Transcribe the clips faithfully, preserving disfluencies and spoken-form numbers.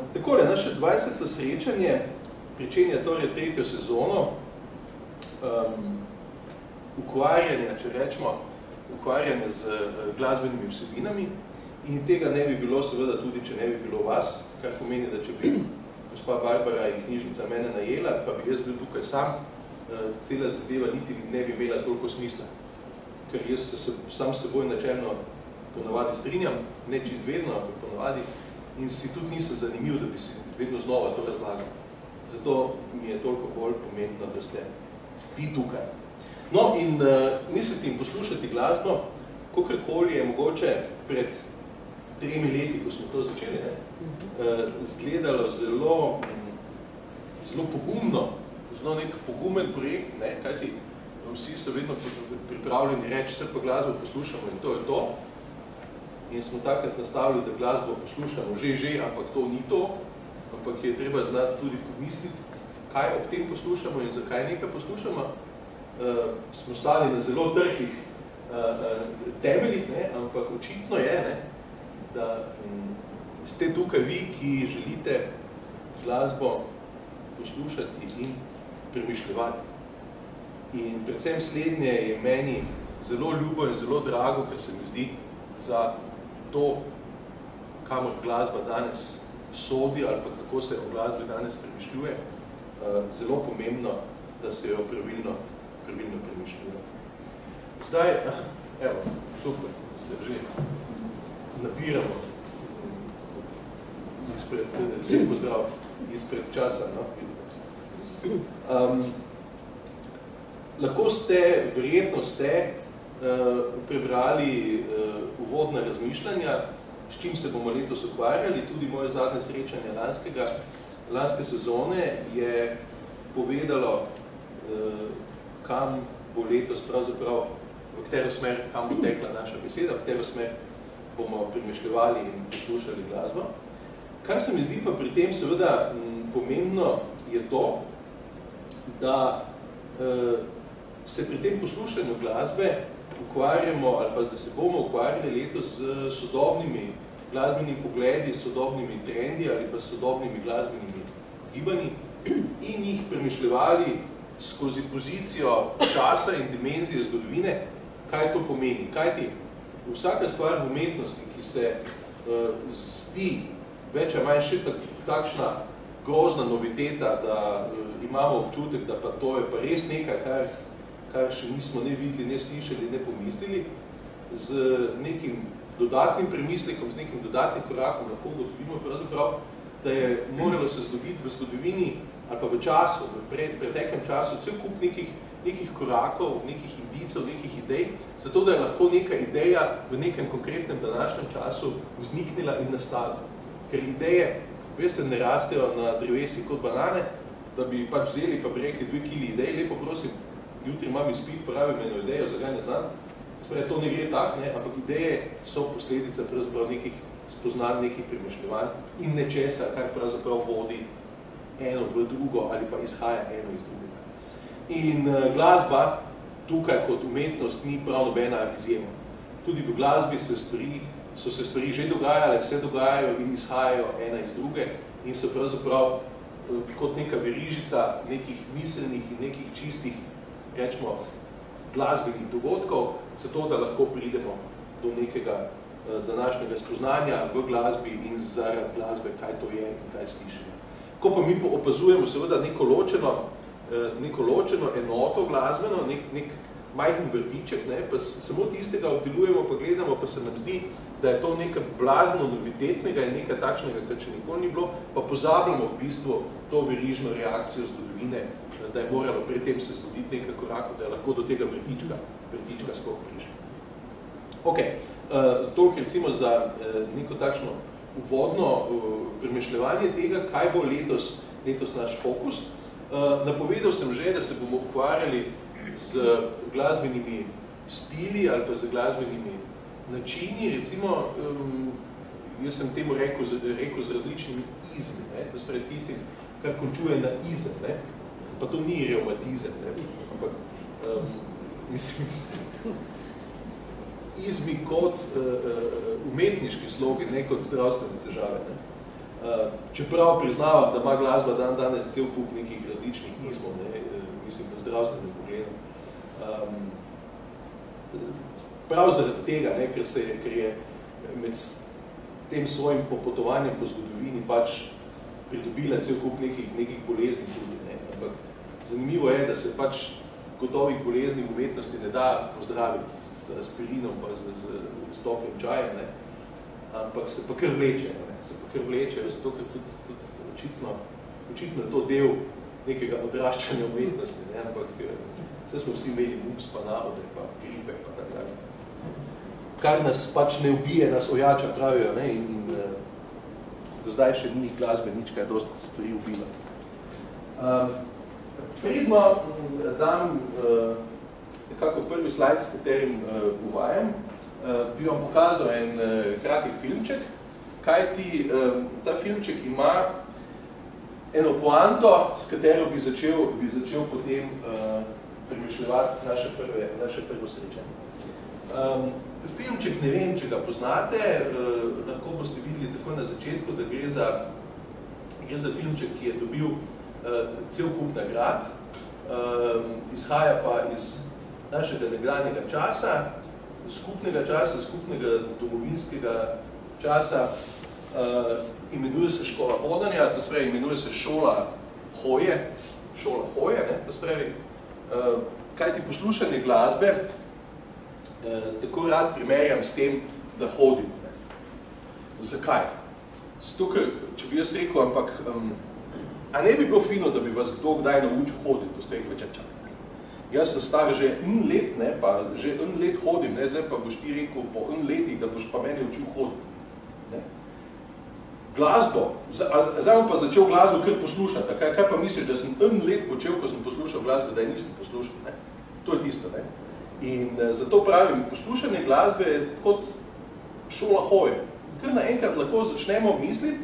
takole, naše dvajseto srečanje pričenja torej tretjo sezono um, ukvarjanja, če rečemo, ukvarjanja z uh, glasbenimi vsebinami in tega ne bi bilo seveda tudi, če ne bi bilo vas, kar pomeni, da če bi gospa Barbara in knjižnica mene najela, pa bi jaz bil tukaj sam, uh, cela zadeva niti ne bi imela toliko smisla. Ker jaz se sam s seboj načelno ponavadi strinjam, ne čist vedno, ampak ponavadi, in si tudi nisem zanimiv, da bi si vedno znova to razlagal. Zato mi je toliko bolj pomembno, da ste vi tukaj. No, in uh, misliti in poslušati glasbo, kakorkoli je mogoče pred tremi leti, ko smo to začeli, ne, uh, zgledalo zelo, zelo pogumno, zelo nek pogumen projekt, ne, kajti vsi so vedno pripravljeni reči, vse pa glasbo poslušamo in to je to. In smo takrat nastavili, da glasbo poslušamo že, že, ampak to ni to, ampak je treba znati tudi pomisliti, kaj ob tem poslušamo in zakaj nekaj poslušamo. Uh, smo stali na zelo trhih uh, temeljih, ne, ampak očitno je, ne, da um, ste tukaj vi, ki želite glasbo poslušati in premišljevati. In predvsem slednje je meni zelo ljubo in zelo drago, ker se mi zdi za to, kamor glasba danes sodi ali pa kako se o glasbi danes premišljuje, zelo pomembno, da se jo pravilno, pravilno premišljuje. Zdaj, evo, super, se že napiramo izpred, že pozdrav, izpred časa, no? Um, lahko ste, verjetno ste, uh, prebrali uh, uvodna razmišljanja, s čim se bomo letos ukvarjali. Tudi moje zadnje srečanje lanskega, lanske sezone je povedalo, uh, kam bo letos pravzaprav, v katero smer, kam bo tekla naša beseda, v katero smer bomo premišljevali in poslušali glasbo. Kar se mi zdi pa pri tem seveda m, pomembno je to, da uh, se pri tem poslušanju glasbe ukvarjamo, ali pa da se bomo ukvarjali letos z sodobnimi glasbenimi pogledi, sodobnimi trendi ali pa sodobnimi glasbenimi gibanji in jih premišljevali skozi pozicijo časa in dimenzije zgodovine, kaj to pomeni. Kajti vsaka stvar v umetnosti, ki se uh, zdi več ali manj še takšna grozna noviteta, da uh, imamo občutek, da pa to je pa res nekaj, kar kar še nismo ne videli, ne slišali, ne pomislili, z nekim dodatnim premislekom, z nekim dodatnim korakom lahko ugotovimo pravzaprav, da je moralo se zgoditi v zgodovini ali pa v času, v pre, preteklem času, cel kup nekih, nekih korakov, nekih indicov, nekih idej, zato da je lahko neka ideja v nekem konkretnem današnjem času vzniknila in nastala. Ker ideje, veste, ne rastejo na drevesi kot banane, da bi pač vzeli pa bi rekli dve kili idej, lepo prosim, jutri imam izpit, pravim eno idejo, zakaj ne znam. Sprej, to ne gre tak, ne, ampak ideje so posledica pravzaprav nekih spoznanj, nekih premišljevanj in nečesa, kar pravzaprav vodi eno v drugo ali pa izhaja eno iz drugega. In uh, glasba tukaj kot umetnost ni prav nobena izjema. Tudi v glasbi se stvari, so se stvari že dogajale, vse dogajajo in izhajajo ena iz druge in so pravzaprav uh, kot neka verižica nekih miselnih in nekih čistih rečemo, glasbenih dogodkov, zato da lahko pridemo do nekega uh, današnjega spoznanja v glasbi in zaradi glasbe, kaj to je in kaj slišimo. Ko pa mi opazujemo seveda neko ločeno, uh, neko ločeno enoto glasbeno, nek, nek majhen vrtiček, ne, pa samo tistega obdelujemo, pa gledamo, pa se nam zdi, da je to nekaj blazno novitetnega in nekaj takšnega, kar še nikoli ni bilo, pa pozabljamo v bistvu to verižno reakcijo zgodovine, da je moralo pred tem se zgoditi nekaj korakov, da je lahko do tega vrtička, vrtička sploh prišli. Ok, uh, toliko recimo za uh, neko takšno uvodno uh, premišljevanje tega, kaj bo letos, letos naš fokus. Uh, napovedal sem že, da se bomo ukvarjali z glasbenimi stili ali pa z glasbenimi načini, recimo, um, jaz sem temu rekel, rekel z različnimi izmi, ne, da sprej s tistim, kar končuje na izem, ne, pa to ni reumatizem, ne, ampak, um, mislim, izmi kot uh, uh, umetniški slogi, ne kot zdravstvene težave, ne. Čeprav priznavam, da ima glasba dan danes cel kup nekih različnih izmov, ne, mislim, na zdravstvenem pogledu. Um, prav zaradi tega, ne, ker, se, ker je med tem svojim popotovanjem po zgodovini pač pridobila cel kup nekih, nekih bolezni tudi. Ne. Ampak zanimivo je, da se pač gotovih bolezni v umetnosti ne da pozdraviti z aspirinom pa z, z, z toplim čajem, ne. Ampak se pa kar vlečejo, ne. Se pa kar vlečejo, zato ker tudi, tudi očitno, očitno je to del nekega odraščanja umetnosti, ne. Ampak vse smo vsi imeli mumps pa nahode, pa gripe, pa tak dalje. Kar nas pač ne ubije, nas ojača, pravijo, ne, in, in do zdaj še ni glasbe nič, kaj dosti stvari ubila. Um, predno dam uh, nekako prvi slajd, s katerim uh, uvajam, uh, bi vam pokazal en uh, kratek filmček, kajti uh, ta filmček ima eno poanto, s katero bi začel, bi začel potem uh, premišljevati naše, prve, naše prvo srečanje. Um, filmček ne vem, če ga poznate, uh, lahko boste videli tako na začetku, da gre za, gre za filmček, ki je dobil uh, cel kup nagrad, uh, izhaja pa iz našega nekdanjega časa, skupnega časa, skupnega domovinskega časa, uh, imenuje se Škola hodanja, to spravi, imenuje se Šola hoje, Šola hoje, ne, to spravi, uh, kajti poslušanje glasbe tako rad primerjam s tem, da hodim. Ne. Zakaj? Zato, ker, če bi jaz rekel, ampak, um, a ne bi bilo fino, da bi vas kdo kdaj naučil hoditi po streh večerča? Jaz sem star že en let, ne, pa že en let hodim, ne, zdaj pa boš ti rekel po en letih, da boš pa meni učil hoditi. Ne. Glasbo, zdaj bom pa začel glasbo kar poslušati, kaj, kaj pa misliš, da sem en let počel, ko sem poslušal glasbe, da je nisem poslušal? Ne. To je tisto, ne. In zato pravim, poslušanje glasbe je kot šola hoje. Ker naenkrat lahko začnemo misliti,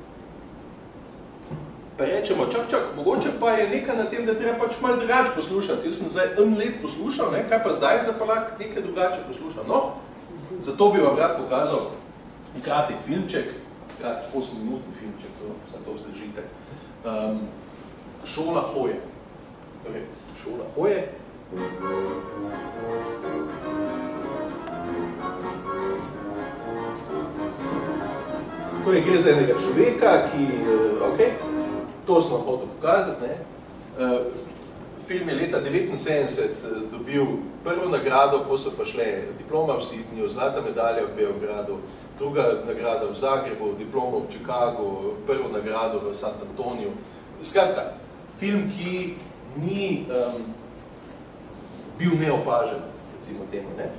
pa rečemo, čak, čak, mogoče pa je nekaj na tem, da treba pač malo drugače poslušati. Jaz sem zdaj en let poslušal, ne? Kaj pa zdaj, zdaj pa lahko nekaj drugače poslušam. No, zato bi vam rad pokazal kratek filmček, kratek osem minutni filmček, to, za to vzdržite. Um, šola hoje. Torej, šola hoje. Torej, gre za enega človeka, ki, ok, to sem vam hotel pokazati, ne. Film je leta devetinsedemdeset dobil prvo nagrado, po so pa šle diploma v Sydneyju, zlata medalja v Beogradu, druga nagrada v Zagrebu, diploma v Chicagu, prvo nagrado v San Antoniju. Skratka, film, ki ni um, bil neopažen, recimo temu, ne?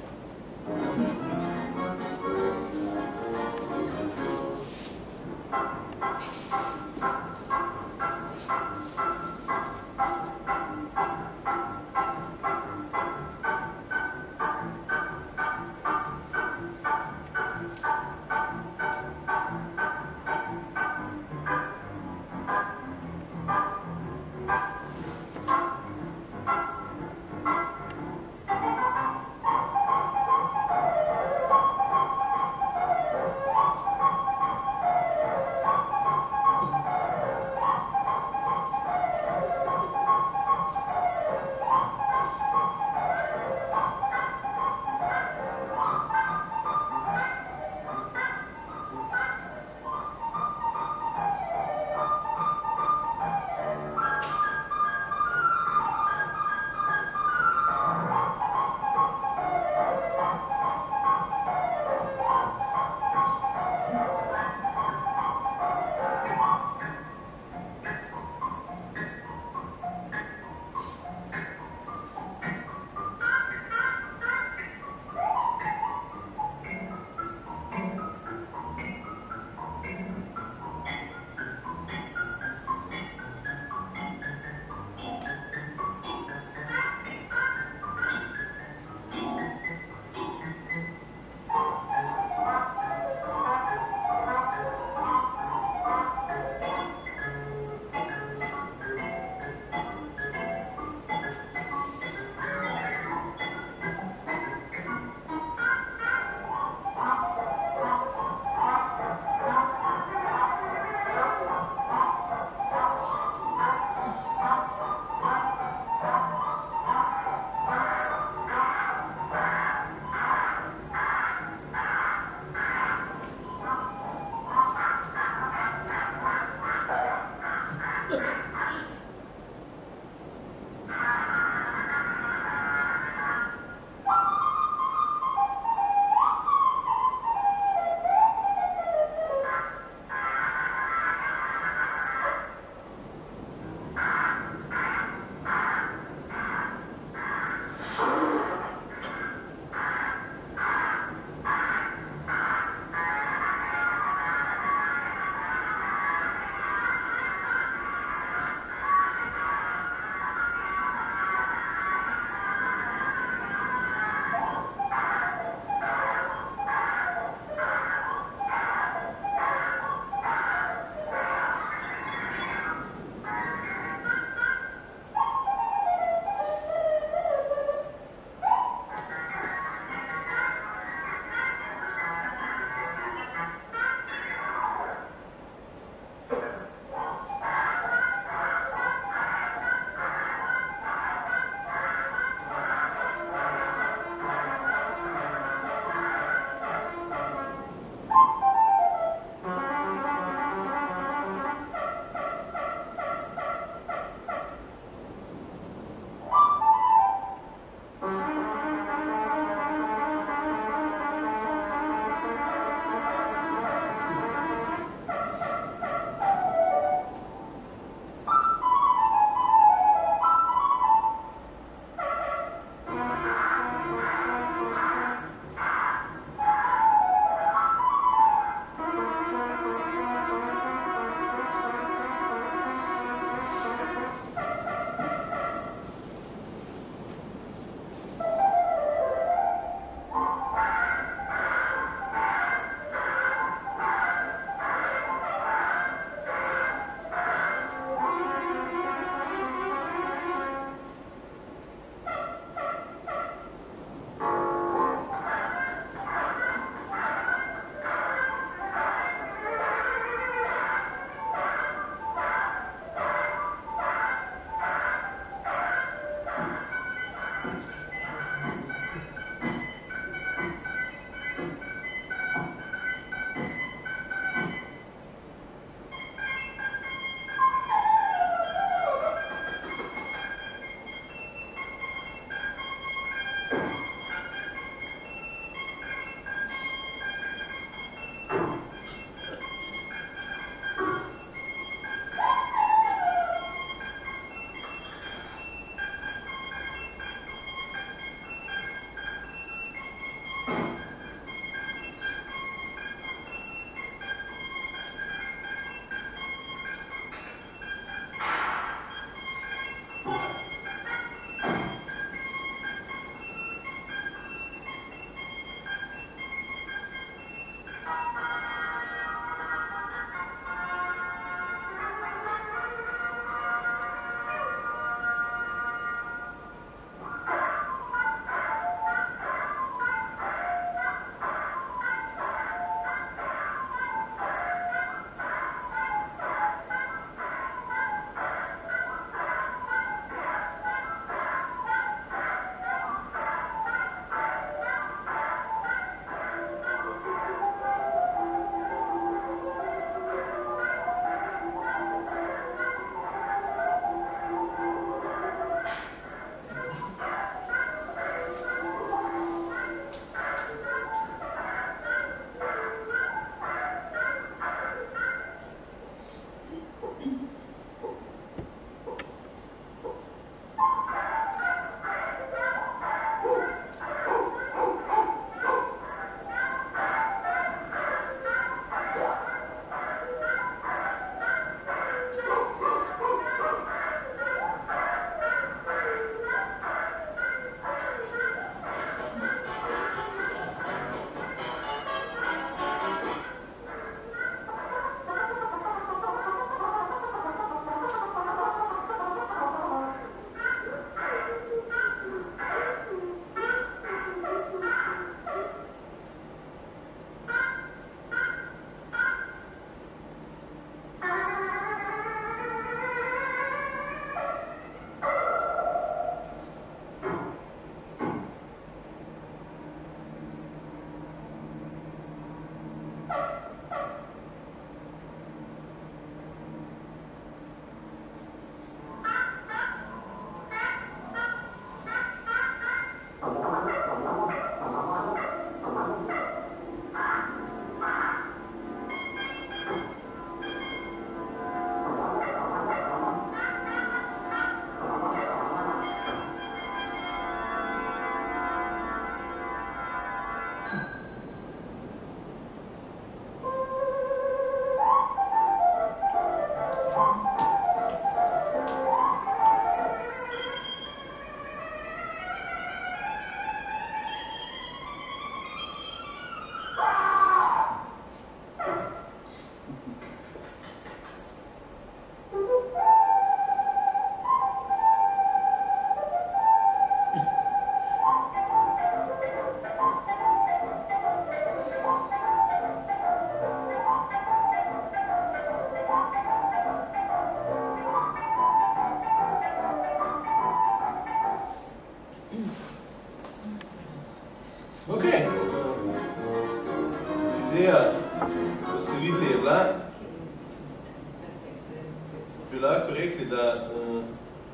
bi lahko rekli, da uh,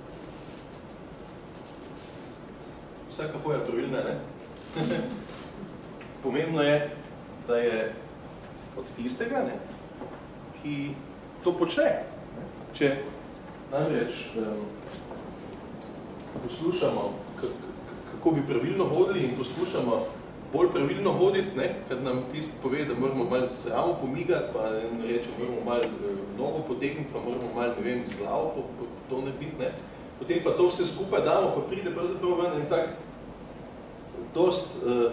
vsaka hoja pravilna, ne? Pomembno je, da je od tistega, ne, ki to počne. Ne? Če namreč um, poslušamo, kako bi pravilno hodili in poslušamo bolj pravilno hoditi, ne, kad nam tisti pove, da moramo malo zravo pomigati, pa ne reče, moramo malo nogo potegniti, pa moramo malo, ne vem, z glavo po, po, to narediti, ne. Potem pa to vse skupaj damo, pa pride pravzaprav ven en tak dost uh,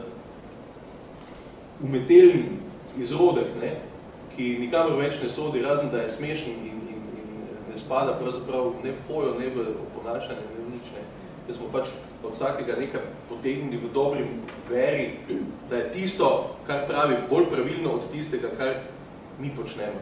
umeteln izrodek, ne, ki nikamor več ne sodi, razen da je smešen in, in, in ne spada pravzaprav ne v hojo, ne v oponašanje, ne v nič, ne. Da smo pač od vsakega nekaj potegnili v dobri veri, da je tisto, kar pravi, bolj pravilno od tistega, kar mi počnemo.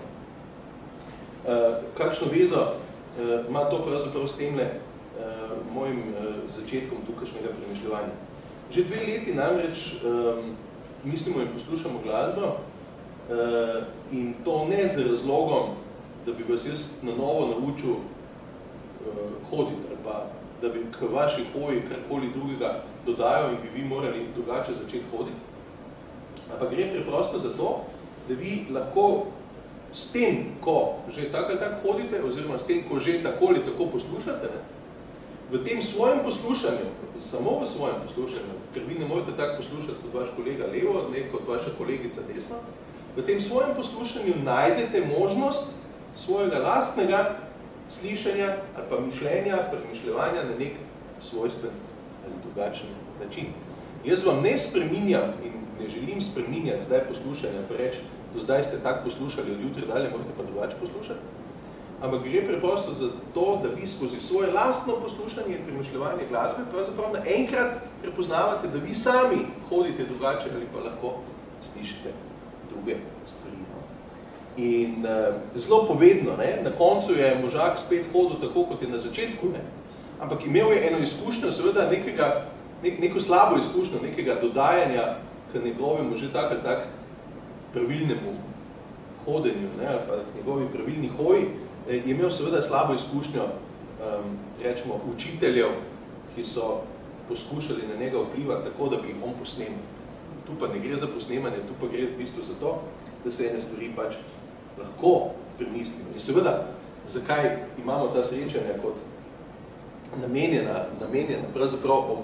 Uh, kakšno vezo uh, ima to pravzaprav s temle uh, mojim uh, začetkom tukajšnjega premišljevanja? Že dve leti namreč um, mislimo in poslušamo glasbo uh, in to ne z razlogom, da bi vas jaz na novo naučil uh, hoditi ali pa da bi k vaši hoji karkoli drugega dodajal in bi vi morali drugače začeti hoditi. Ampak gre preprosto za to, da vi lahko s tem, ko že tako ali tako hodite, oziroma s tem, ko že tako ali tako poslušate, ne, v tem svojem poslušanju, samo v svojem poslušanju, ker vi ne morete tako poslušati kot vaš kolega levo, ne kot vaša kolegica desno, v tem svojem poslušanju najdete možnost svojega lastnega slišanja ali pa mišljenja, premišljevanja na nek svojstven ali drugačen način. Jaz vam ne spreminjam in ne želim spreminjati zdaj poslušanja, pa reči, do zdaj ste tako poslušali, od jutri dalje morate pa drugače poslušati. Ampak gre preprosto za to, da vi skozi svoje lastno poslušanje in premišljevanje glasbe pravzaprav naenkrat prepoznavate, da vi sami hodite drugače ali pa lahko slišite druge stvari. In uh, zelo povedno, ne, na koncu je možak spet hodil tako, kot je na začetku, ne, ampak imel je eno izkušnjo, seveda nekega, nek, neko slabo izkušnjo, nekega dodajanja k njegovemu že tak ali tak pravilnemu hodenju, ne, ali pa k njegovi pravilni hoji, je imel seveda slabo izkušnjo, um, rečemo, učiteljev, ki so poskušali na njega vplivati tako, da bi jih on posnemal. Tu pa ne gre za posnemanje, tu pa gre v bistvu za to, da se ene stvari pač lahko premislimo. In seveda, zakaj imamo ta srečanja kot namenjena, namenjena pravzaprav o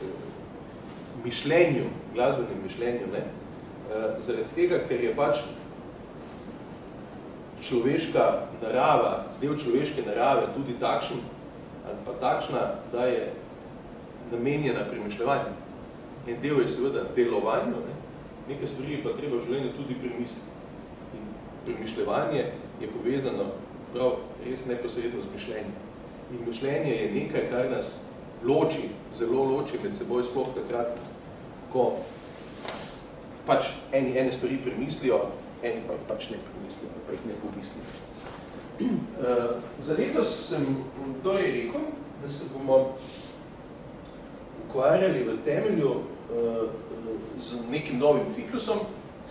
mišljenju, glasbenem mišljenju, ne? Zaradi tega, ker je pač človeška narava, del človeške narave tudi takšen ali pa takšna, da je namenjena premišljevanju. En del je seveda delovanju, ne? Nekaj stvari pa treba v življenju tudi premisliti. In premišljevanje je povezano prav res neposredno z mišljenjem. In mišljenje je nekaj, kar nas loči, zelo loči med seboj, sploh takrat, ko pač eni ene stvari premislijo, eni pa jih pač ne premislijo, pa jih ne pomislijo. Uh, za letos sem torej rekel, da se bomo ukvarjali v temelju uh, z nekim novim ciklusom,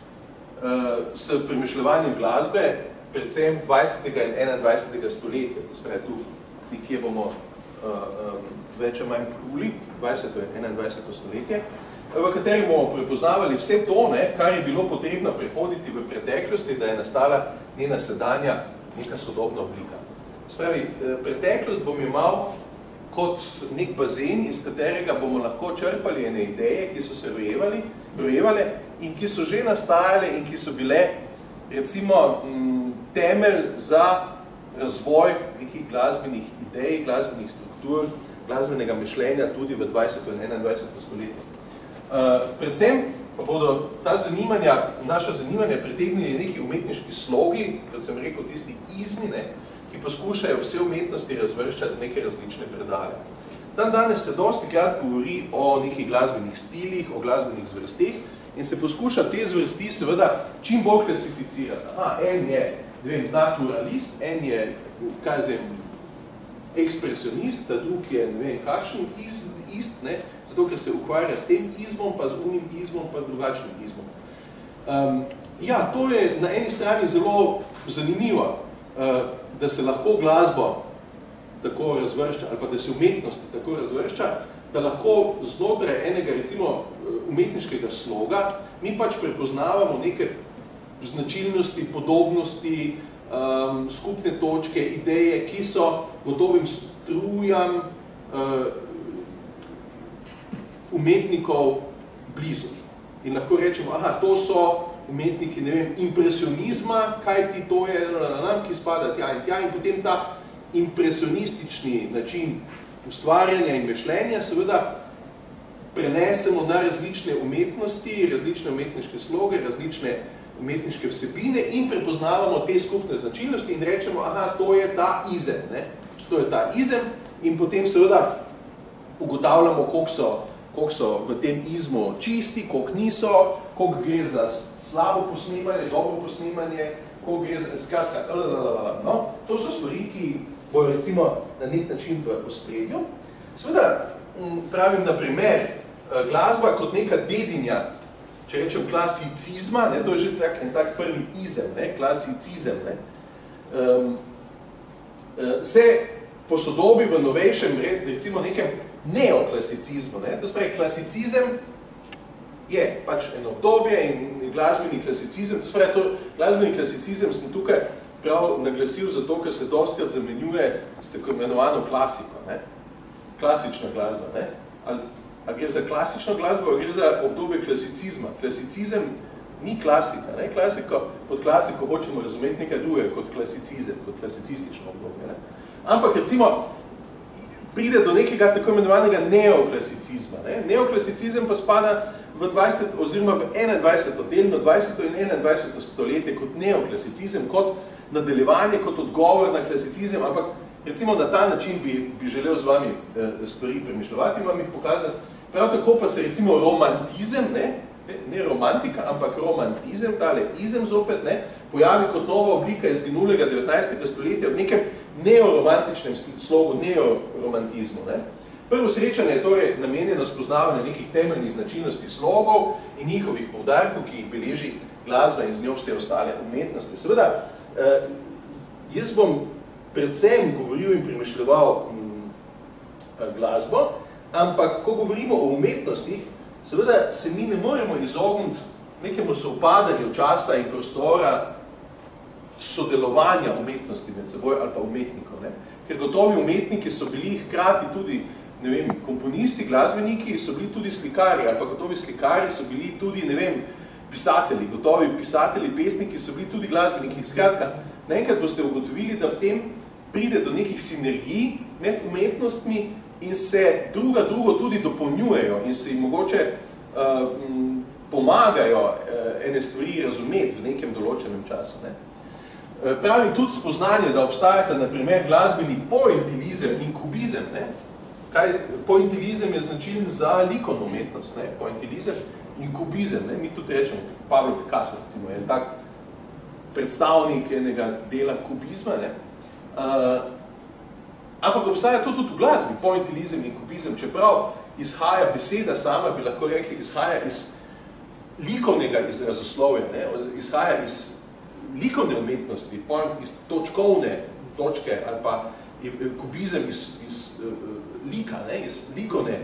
s premišljevanjem glasbe, predvsem dvajsetega in enaindvajsetega stoletja, to spravi tu, nekje bomo uh, um, več ali manj pluli, dvajseto in enaindvajseto stoletje, v katerem bomo prepoznavali vse to, ne, kar je bilo potrebno prehoditi v preteklosti, da je nastala njena sedanja neka sodobna oblika. Spravi, preteklost bom imel kot nek bazen, iz katerega bomo lahko črpali ene ideje, ki so se rojevali, rojevale in ki so že nastajale in ki so bile, recimo, temelj za razvoj nekih glasbenih idej, glasbenih struktur, glasbenega mišljenja tudi v dvajseto in enaindvajseto stoletje. Uh, predvsem pa bodo ta zanimanja, naša zanimanja pritegnili neki umetniški slogi, kot sem rekel, tisti izmi, ne, ki poskušajo vse umetnosti razvrščati neke različne predale. Dan danes se dosti krat govori o nekih glasbenih stilih, o glasbenih zvrsteh in se poskuša te zvrsti seveda čim bolj klasificirati. Aha, en je, ne vem, naturalist, en je, kaj zvem, ekspresionist, ta drug je, ne vem, kakšen iz, ist, ne, zato, ker se ukvarja s tem izmom, pa z unim izmom, pa z drugačnim izmom. Um, ja, to je na eni strani zelo zanimivo. da se lahko glasbo tako razvršča, ali pa da se umetnosti tako razvršča, da lahko znotraj enega, recimo, umetniškega sloga, mi pač prepoznavamo neke značilnosti, podobnosti, um, skupne točke, ideje, ki so gotovim strujam uh, umetnikov blizu. In lahko rečemo, aha, to so umetniki, ne vem, impresionizma, kaj ti to je, ki spada tja in tja, in potem ta impresionistični način ustvarjanja in mišljenja seveda prenesemo na različne umetnosti, različne umetniške sloge, različne umetniške vsebine in prepoznavamo te skupne značilnosti in rečemo, aha, to je ta izem, ne? To je ta izem in potem seveda ugotavljamo, koliko so, koliko so v tem izmu čisti, koliko niso, koliko gre za slabo posnemanje, dobro posnemanje, koliko gre za skratka, lalalala, no? To so stvari, ki bojo recimo na nek način v ospredju. Seveda, pravim na primer, glasba kot neka dedinja, če rečem klasicizma, ne, to je že tak, en tak prvi izem, ne, klasicizem, ne, um, se posodobi v novejšem red, recimo nekem neoklasicizmu. Ne, to spravi, klasicizem je pač eno obdobje in glasbeni klasicizem, to spravi, to glasbeni klasicizem sem tukaj prav naglasil zato, ker se dostikrat zamenjuje s tako imenovano klasiko, ne? Klasična glasba. Ne? Ali, ali gre za klasično glasbo, ali gre za obdobje klasicizma. Klasicizem ni klasika. Ne? Klasiko, pod klasiko hočemo razumeti nekaj drugega kot klasicizem, kot klasicistično obdobje. Ne? Ampak recimo pride do nekega tako imenovanega neoklasicizma. Ne? Neoklasicizem pa spada v dvajseto oziroma v enaindvajseto delno dvajseto in enaindvajseto stoletje kot neoklasicizem, kot nadaljevanje, kot odgovor na klasicizem, ampak recimo na ta način bi, bi želel z vami stvari premišljati in vam jih pokazati. Prav tako pa se recimo romantizem, ne, ne romantika, ampak romantizem, tale izem zopet, ne, pojavi kot nova oblika izginulega devetnajstega stoletja v nekem neoromantičnem slogu, neoromantizmu. Ne. Prvo srečanje je torej namenjeno spoznavanju nekih temeljnih značilnosti slogov in njihovih poudarkov, ki jih beleži glasba in z njo vse ostale umetnosti. Seveda, eh, jaz bom predvsem govoril in premišljeval hm, glasbo, ampak ko govorimo o umetnostih, seveda se mi ne moremo izogniti nekemu sovpadanju časa in prostora sodelovanja umetnosti med seboj ali pa umetnikov. Ne? Ker gotovi umetniki so bili hkrati tudi ne vem, komponisti, glasbeniki, so bili tudi slikari, ali pa gotovi slikari so bili tudi, ne vem, pisatelji, gotovi pisatelji, pesniki so bili tudi glasbeniki. Skratka, naenkrat boste ugotovili, da v tem pride do nekih sinergij med umetnostmi in se druga drugo tudi dopolnjujejo in se jim mogoče uh, pomagajo uh, ene stvari razumeti v nekem določenem času. Ne? Uh, pravim tudi spoznanje, da obstajata na primer glasbeni pointilizem in kubizem. Ne? Kaj, pointilizem je značilen za likovno umetnost, ne? Pointilizem in kubizem. Ne? Mi tudi rečemo, Pablo Picasso recimo, je tak predstavnik enega dela kubizma. Ne? Uh, ampak obstaja to tudi v glasbi, pointilizem in kubizem, čeprav izhaja beseda sama, bi lahko rekli, izhaja iz likovnega izrazoslovja, ne? Izhaja iz likovne umetnosti, point iz točkovne točke ali pa kubizem iz, iz lika, ne, iz likovne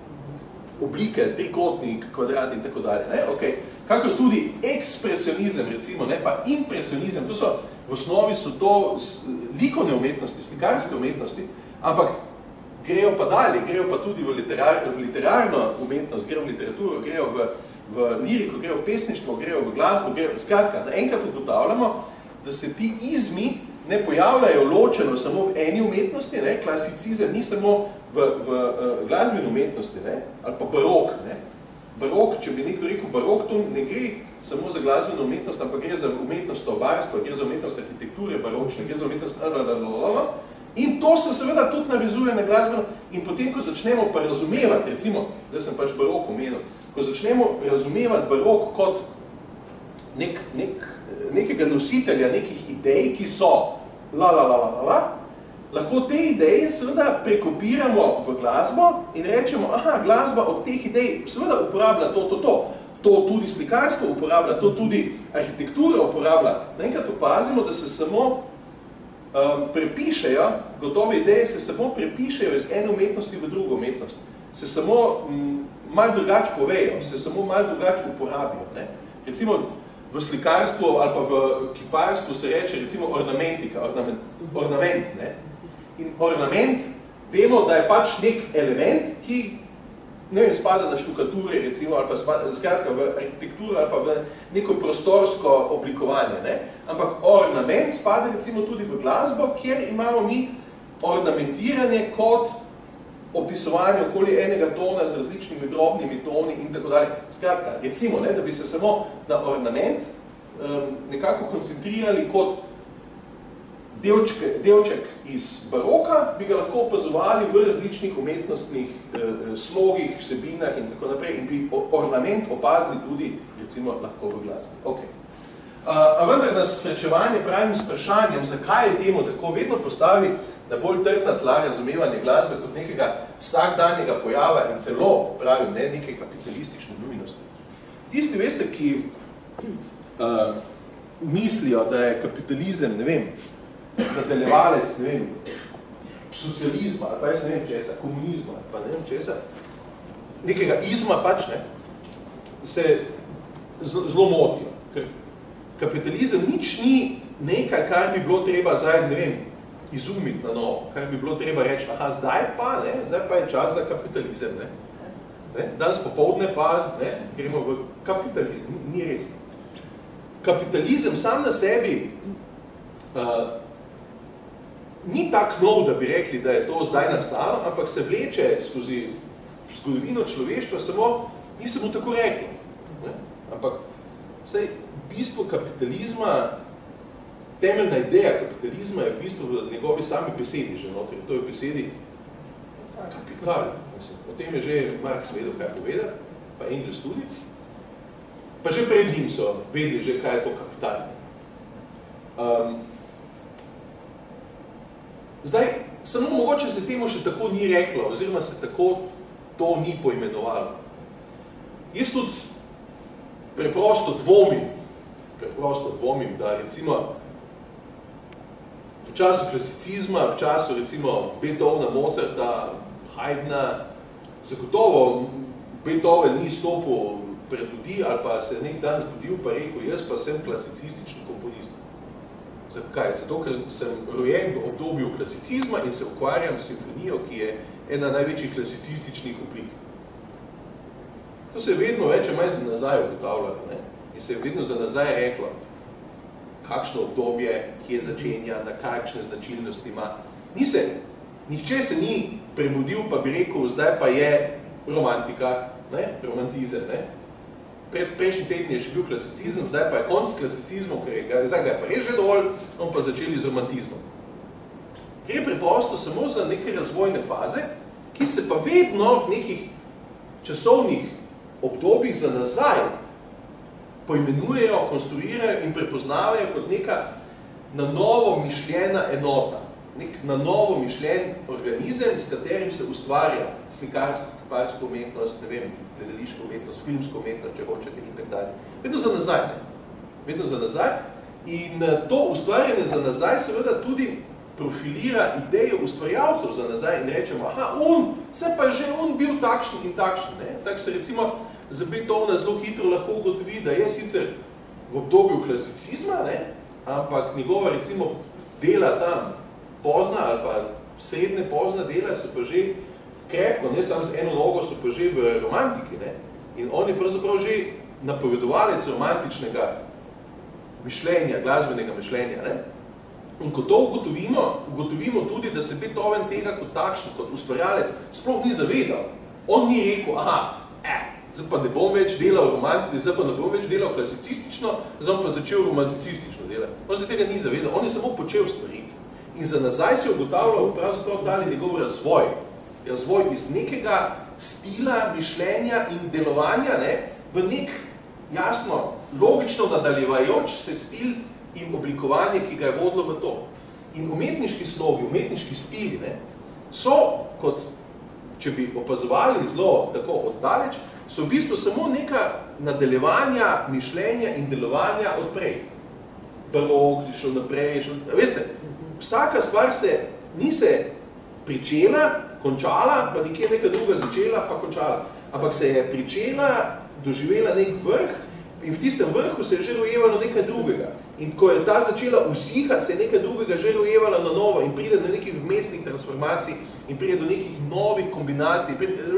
oblike, trikotnik, kvadrat in tako dalje. Ne, okay. Kakor tudi ekspresionizem, recimo, ne, pa impresionizem, to so, v osnovi so to likovne umetnosti, slikarske umetnosti, ampak grejo pa dalje, grejo pa tudi v, literar, v literarno umetnost, grejo v literaturo, grejo v, v liriko, grejo v pesništvo, grejo v glasbo, grejo, skratka, naenkrat ugotavljamo, da se ti izmi ne pojavljajo ločeno samo v eni umetnosti, ne, klasicizem ni samo v, v uh, glasbeni umetnosti, ne, ali pa barok. Ne. Barok, če bi nekdo rekel barok, to ne gre samo za glasbeno umetnost, ampak gre za umetnost obarstva, gre za umetnost arhitekture baročne, gre za umetnost lalalala. In to se seveda tudi navezuje na glasbeno in potem, ko začnemo pa razumevati, recimo, da sem pač barok omenil, ko začnemo razumevati barok kot nek, nek, nekega nositelja, nekih idej, ki so la, la, la, la, la, lahko te ideje seveda prekopiramo v glasbo in rečemo, aha, glasba od teh idej seveda uporablja to, to, to. To tudi slikarstvo uporablja, to tudi arhitektura uporablja. Naenkrat opazimo, da se samo um, prepišejo, gotove ideje se samo prepišejo iz ene umetnosti v drugo umetnost. Se samo m, malo drugače povejo, se samo malo drugače uporabijo. Ne? Recimo v slikarstvu ali pa v kiparstvu se reče recimo ornamentika, ornament, ornament. Ne? In ornament, vemo, da je pač nek element, ki ne vem, spada na štukature, recimo, ali pa spada, skratka, v arhitekturo ali pa v neko prostorsko oblikovanje. Ne? Ampak ornament spada recimo tudi v glasbo, kjer imamo mi ornamentiranje kot opisovanje okoli enega tona z različnimi drobnimi toni in tako dalje. Skratka, recimo, ne, da bi se samo na ornament um, nekako koncentrirali kot delčke, delček iz baroka, bi ga lahko opazovali v različnih umetnostnih eh, slogih, vsebinah in tako naprej in bi ornament opazili tudi, recimo, lahko v glasbi. Okay. A, a vendar nas srečevanje pravim s vprašanjem, zakaj je temu tako vedno postavi na bolj trdna tla razumevanje glasbe kot nekega vsakdanjega pojava in celo, pravim, ne, neke kapitalistične nujnosti. Tisti, veste, ki uh, mislijo, da je kapitalizem, ne vem, nadaljevalec, ne vem, socializma, ali pa jaz ne vem česa, komunizma, ali pa ne vem česa, nekega izma pač, ne, se zelo motijo. Ker kapitalizem nič ni nekaj, kar bi bilo treba zdaj, ne vem, izumiti na novo, kar bi bilo treba reči, aha, zdaj pa, ne, zdaj pa je čas za kapitalizem, ne. Ne? Danes popoldne pa, ne, gremo v kapitalizem, ni res. Kapitalizem sam na sebi uh, ni tak nov, da bi rekli, da je to zdaj nastalo, ampak se vleče skozi zgodovino človeštva, samo nisem mu tako rekli. Ne? Ampak saj, bistvo kapitalizma, temeljna ideja kapitalizma je v bistvu v njegovi sami besedi že notri. To je v besedi kapital. O tem je že Marx vedel, kaj povedati, pa Engels tudi. Pa že pred njim so vedeli že, kaj je to kapital. Um, Zdaj, samo mogoče se temu še tako ni reklo, oziroma se tako to ni poimenovalo. Jaz tudi preprosto dvomim, preprosto dvomim, da recimo v času klasicizma, v času recimo Beethovna, Mozarta, Haydna, zagotovo Beethoven ni stopil pred ljudi ali pa se nek dan zbudil pa rekel, jaz pa sem klasicistični komponist. Zakaj? Zato, ker sem rojen v obdobju klasicizma in se ukvarjam s simfonijo, ki je ena največjih klasicističnih oblik. To se je vedno več manj za nazaj ugotavljalo, ne? In se je vedno za nazaj reklo, kakšno obdobje, kje začenja, na kakšne značilnosti ima. Ni se, nihče se ni prebudil, pa bi rekel, zdaj pa je romantika, ne? Romantizem, ne? Pred prejšnji teden je še bil klasicizem, zdaj pa je konc klasicizmom, ker je, zdaj ga je pa res že dovolj, on pa začeli z romantizmom. Gre preprosto samo za neke razvojne faze, ki se pa vedno v nekih časovnih obdobjih za nazaj poimenujejo, konstruirajo in prepoznavajo kot neka na novo mišljena enota, nek na novo mišljen organizem, s katerim se ustvarja slikarsko, kiparsko umetnost, ne vem, gledališko umetnost, filmsko umetnost, če hočete in tak dalje. Vedno za nazaj, ne? Vedno za nazaj. In to ustvarjanje za nazaj seveda tudi profilira idejo ustvarjalcev za nazaj in rečemo, aha, on, se pa je že on bil takšen in takšen, ne? Tako se recimo za Beethovna zelo hitro lahko ugotovi, da je sicer v obdobju klasicizma, ne? Ampak njegova recimo dela tam pozna ali pa srednje pozna dela so pa že krepko, ne samo z eno nogo, so pa že v romantiki, ne? In on je pravzaprav že napovedovalec romantičnega mišljenja, glasbenega mišljenja, ne? In ko to ugotovimo, ugotovimo tudi, da se Beethoven tega kot takšen, kot ustvarjalec, sploh ni zavedal. On ni rekel, aha, eh, zdaj pa ne bom več delal romantično, zdaj pa ne bom več delal klasicistično, zdaj pa začel romanticistično delati. On se tega ni zavedal, on je samo počel stvari. In za nazaj se je ugotavljal pravzaprav dali njegov razvoj. Razvoj iz nekega stila, mišljenja in delovanja, ne, v nek jasno, logično nadaljevajoč se stil in oblikovanje, ki ga je vodilo v to. In umetniški slogi, umetniški stili, ne, so, kot če bi opazovali zelo tako oddaleč, so v bistvu samo neka nadaljevanja mišljenja in delovanja odprej. Barok, šel naprej, šel, veste, vsaka stvar se ni se pričela, končala, pa nekje neka druga začela, pa končala. Ampak se je pričela, doživela nek vrh in v tistem vrhu se je že rojevalo nekaj drugega. In ko je ta začela usihati, se je nekaj drugega že rojevalo na novo in pride do nekih vmesnih transformacij in pride do nekih novih kombinacij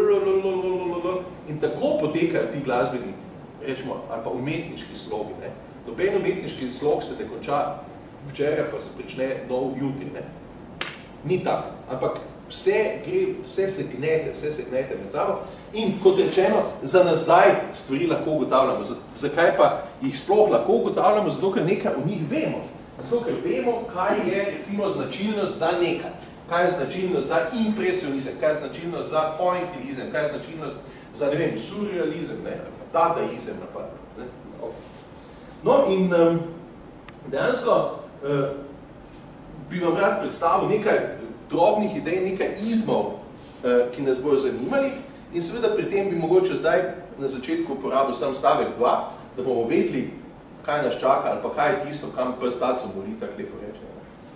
in tako potekajo ti glasbeni, rečemo, ali pa umetniški slogi. Ne? Noben umetniški slog se ne konča včeraj, pa se prične nov jutri. Ne? Ni tako, ampak vse, gre, vse se gnete, vse se gnete med sabo in kot rečeno, za nazaj stvari lahko ugotavljamo. Zakaj pa jih sploh lahko ugotavljamo? Zato, ker nekaj o njih vemo. Zato, ker vemo, kaj je recimo značilnost za nekaj. Kaj je značilnost za impresionizem, kaj je značilnost za pointilizem, kaj je značilnost za, ne vem, surrealizem, ne, dadaizem, napad. Ne? No in um, dejansko uh, bi vam rad predstavil nekaj drobnih idej, nekaj izmov, uh, ki nas bojo zanimali in seveda pri tem bi mogoče zdaj na začetku uporabil sam stavek dva, da bomo vedeli, kaj nas čaka ali pa kaj je tisto, kam prstaco moli, tako lepo reče.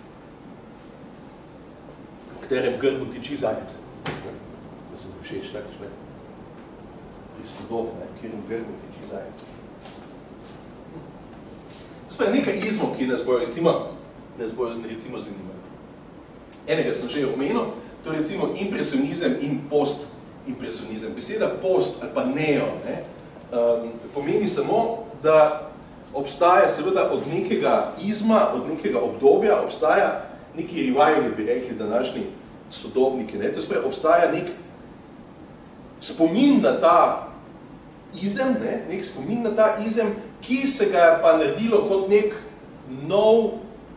V katerem grbu tiči zajce. Da se mi všeč tako šle. Prispodobno, kjer v grbu tiči zajce. To je nekaj izmov, ki nas bojo recimo, nas bojo recimo zanimali. Enega sem že omenil, to je recimo impresionizem in postimpresionizem. Beseda post ali pa neo ne, um, pomeni samo, da obstaja seveda od nekega izma, od nekega obdobja, obstaja neki revival, bi rekli današnji sodobniki. Ne. To je obstaja nek spomin na ta izem, ne, nek spomin na ta izem, ki se ga je pa naredilo kot nek nov,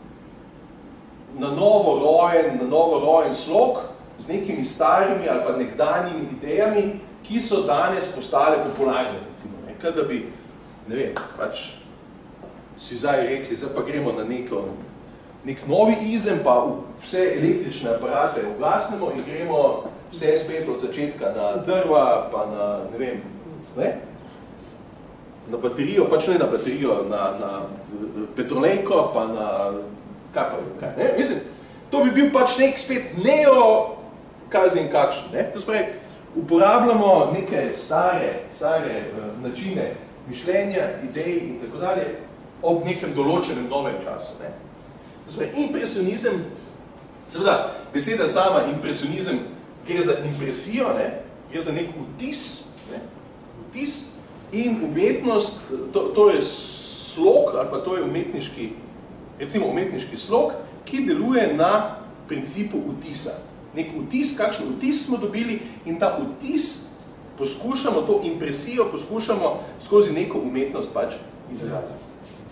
na novo rojen, na novo rojen slog z nekimi starimi ali pa nekdanjimi idejami, ki so danes postale popularne, recimo. Ne, kad da bi, ne vem, pač si zdaj rekli, zdaj pa gremo na neko, nek novi izem, pa vse električne aparate ugasnemo in gremo vse spet od začetka na drva, pa na, ne vem, ne? Na baterijo, pač ne na baterijo, na, na petrolejko, pa na kaj pa kaj, ne? Mislim, to bi bil pač nek spet neo, kaj zim kakšen, ne? To spravi, uporabljamo neke stare, stare uh, načine mišljenja, idej in tako dalje ob nekem določenem novem času, ne? To spravi, impresionizem, seveda, beseda sama impresionizem gre za impresijo, ne? Gre za nek vtis, ne? Vtis in umetnost, to, to je slog, ali pa to je umetniški, recimo umetniški slog, ki deluje na principu vtisa. Nek vtis, kakšen vtis smo dobili in ta vtis poskušamo, to impresijo poskušamo skozi neko umetnost pač izraziti.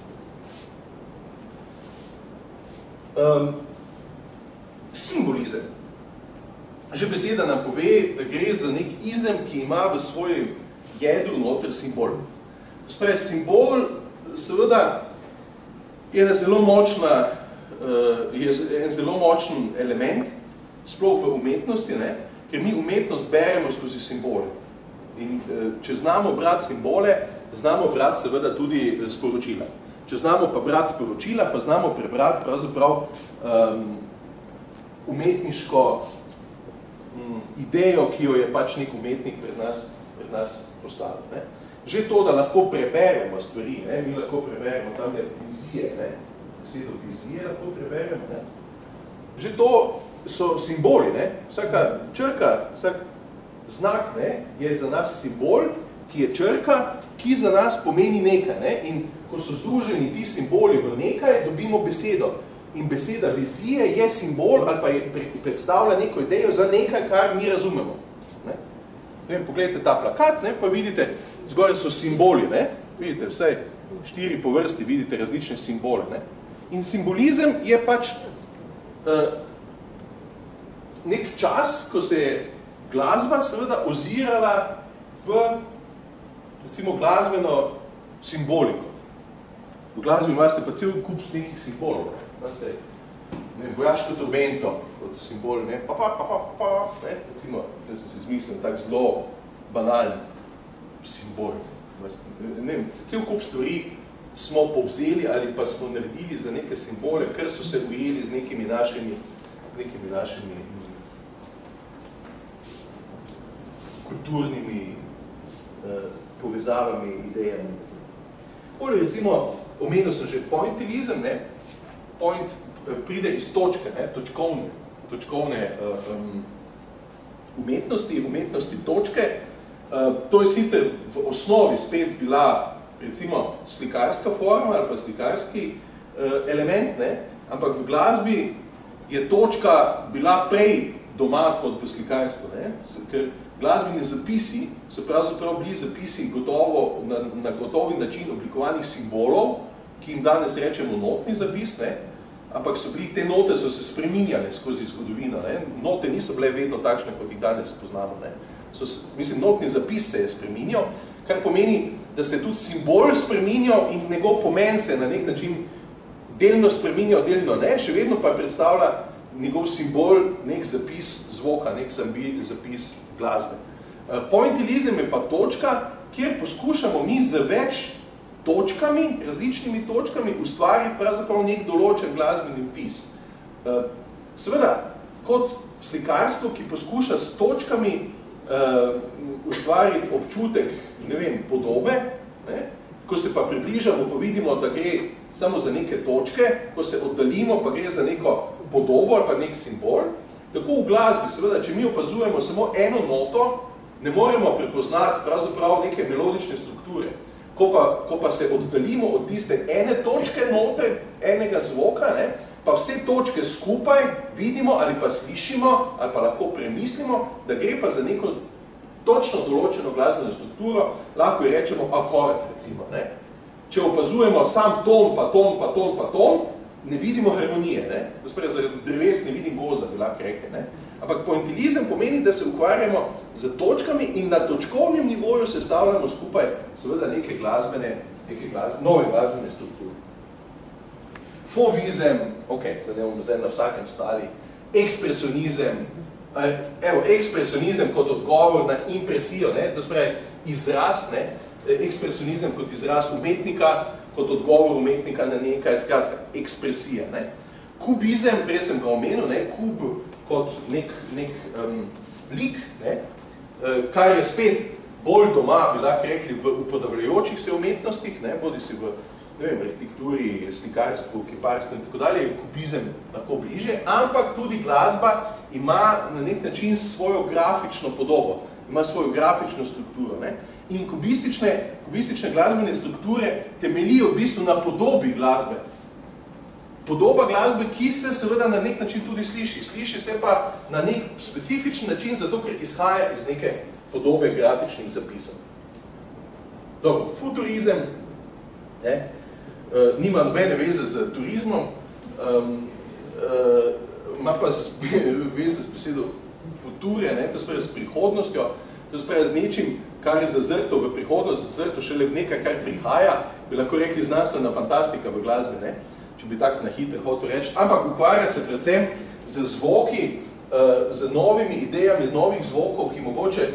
Um, simbolizem. Že beseda nam pove, da gre za nek izem, ki ima v svojem jedru noter simbol. Spravi, simbol seveda je ena zelo močna, uh, je en zelo močen element, sploh v umetnosti, ne? Ker mi umetnost beremo skozi simbole. In uh, če znamo brati simbole, znamo brati seveda tudi sporočila. Če znamo pa brati sporočila, pa znamo prebrati pravzaprav um, umetniško um, idejo, ki jo je pač nek umetnik pred nas pred nas postavil. Ne? Že to, da lahko preberemo stvari, ne? Mi lahko preberemo tam ne, vizije, ne? Besedo vizije lahko preberemo. Ne? Že to so simboli. Ne? Vsaka črka, vsak znak ne? Je za nas simbol, ki je črka, ki za nas pomeni nekaj. Ne? In ko so združeni ti simboli v nekaj, dobimo besedo. In beseda vizije je simbol ali pa je predstavlja neko idejo za nekaj, kar mi razumemo. Ne, pogledajte ta plakat, ne, pa vidite, zgoraj so simboli, ne, vidite, vsaj štiri po vrsti vidite različne simbole. Ne. In simbolizem je pač uh, nek čas, ko se je glasba seveda ozirala v, recimo, glasbeno simboliko. V glasbi imate pa cel kup nekih simbolov. Imate, ne, vojaško trobento, kot simbol, ne, pa, pa, pa, pa, pa, ne, recimo, da sem se zmislil, tak zelo banalen simbol. Ne, ne, cel kup stvari smo povzeli ali pa smo naredili za neke simbole, ker so se ujeli z nekimi našimi, nekimi našimi kulturnimi eh, povezavami, idejami. Bolj recimo, omenil sem že pointilizem, ne? Point eh, pride iz točke, ne? točkovne, točkovne eh, um, umetnosti, umetnosti točke. Uh, to je sicer v osnovi spet bila recimo slikarska forma ali pa slikarski uh, element, ne? Ampak v glasbi je točka bila prej doma kot v slikarstvu, ne? Ker glasbeni zapisi so pravzaprav bili zapisi gotovo, na, na gotovi način oblikovanih simbolov, ki jim danes rečemo notni zapis, ne? Ampak so bili, te note so se spreminjale skozi zgodovino, ne? Note niso bile vedno takšne, kot jih danes poznamo, ne? So, mislim, notni zapis se je spreminjal, kar pomeni, da se tudi simbol spreminjal in njegov pomen se na nek način delno spreminjal, delno ne, še vedno pa predstavlja njegov simbol, nek zapis zvoka, nek zapis glasbe. Pointilizem je pa točka, kjer poskušamo mi z več točkami, različnimi točkami ustvariti pravzaprav nek določen glasbeni vtis. Seveda, kot slikarstvo, ki poskuša s točkami Uh, ustvariti občutek, ne vem, podobe, ne? Ko se pa približamo, pa vidimo, da gre samo za neke točke, ko se oddaljimo, pa gre za neko podobo ali pa nek simbol. Tako v glasbi, seveda, če mi opazujemo samo eno noto, ne moremo prepoznati pravzaprav neke melodične strukture. Ko pa, ko pa se oddaljimo od tiste ene točke note, enega zvoka, ne? Pa vse točke skupaj vidimo ali pa slišimo ali pa lahko premislimo, da gre pa za neko točno določeno glasbeno strukturo, lahko jo rečemo akord, recimo. Ne? Če opazujemo sam ton, pa ton, pa ton, pa ton, ne vidimo harmonije. Ne? To sprej, zaradi dreves ne vidim gozda, bi lahko rekli. Ne? Ampak pointilizem pomeni, da se ukvarjamo z točkami in na točkovnem nivoju sestavljamo skupaj seveda neke glasbene, neke glasbene, nove glasbene strukture. Fovizem, ok, da ne bomo zdaj na vsakem stali, ekspresionizem, evo, ekspresionizem kot odgovor na impresijo, ne, to spravi izraz, ne, ekspresionizem kot izraz umetnika, kot odgovor umetnika na nekaj, skratka, ekspresija, ne. Kubizem, prej sem ga omenil, ne, kub kot nek, nek um, lik, ne, kar je spet bolj doma, bi lahko rekli, v upodobljivjočih se umetnostih, ne, bodi si v ne vem, arhitekturi, slikarstvu, kiparstvu in tako dalje, je kubizem lahko bliže, ampak tudi glasba ima na nek način svojo grafično podobo, ima svojo grafično strukturo. Ne? In kubistične, kubistične glasbene strukture temeljijo v bistvu na podobi glasbe. Podoba glasbe, ki se seveda na nek način tudi sliši. Sliši se pa na nek specifičen način, zato ker izhaja iz neke podobe grafičnih zapisov. Dobro, futurizem, ne? Uh, nima nobene veze z turizmom, um, uh, ima pa z, veze z besedo future, ne, to spravi s prihodnostjo, to spravi z nečim, kar je zazrto v prihodnost, zazrto šele v nekaj, kar prihaja, bi lahko rekli znanstvena fantastika v glasbi, ne, če bi tako na hitro hotel reči, ampak ukvarja se predvsem z zvoki, uh, z novimi idejami, novih zvokov, ki mogoče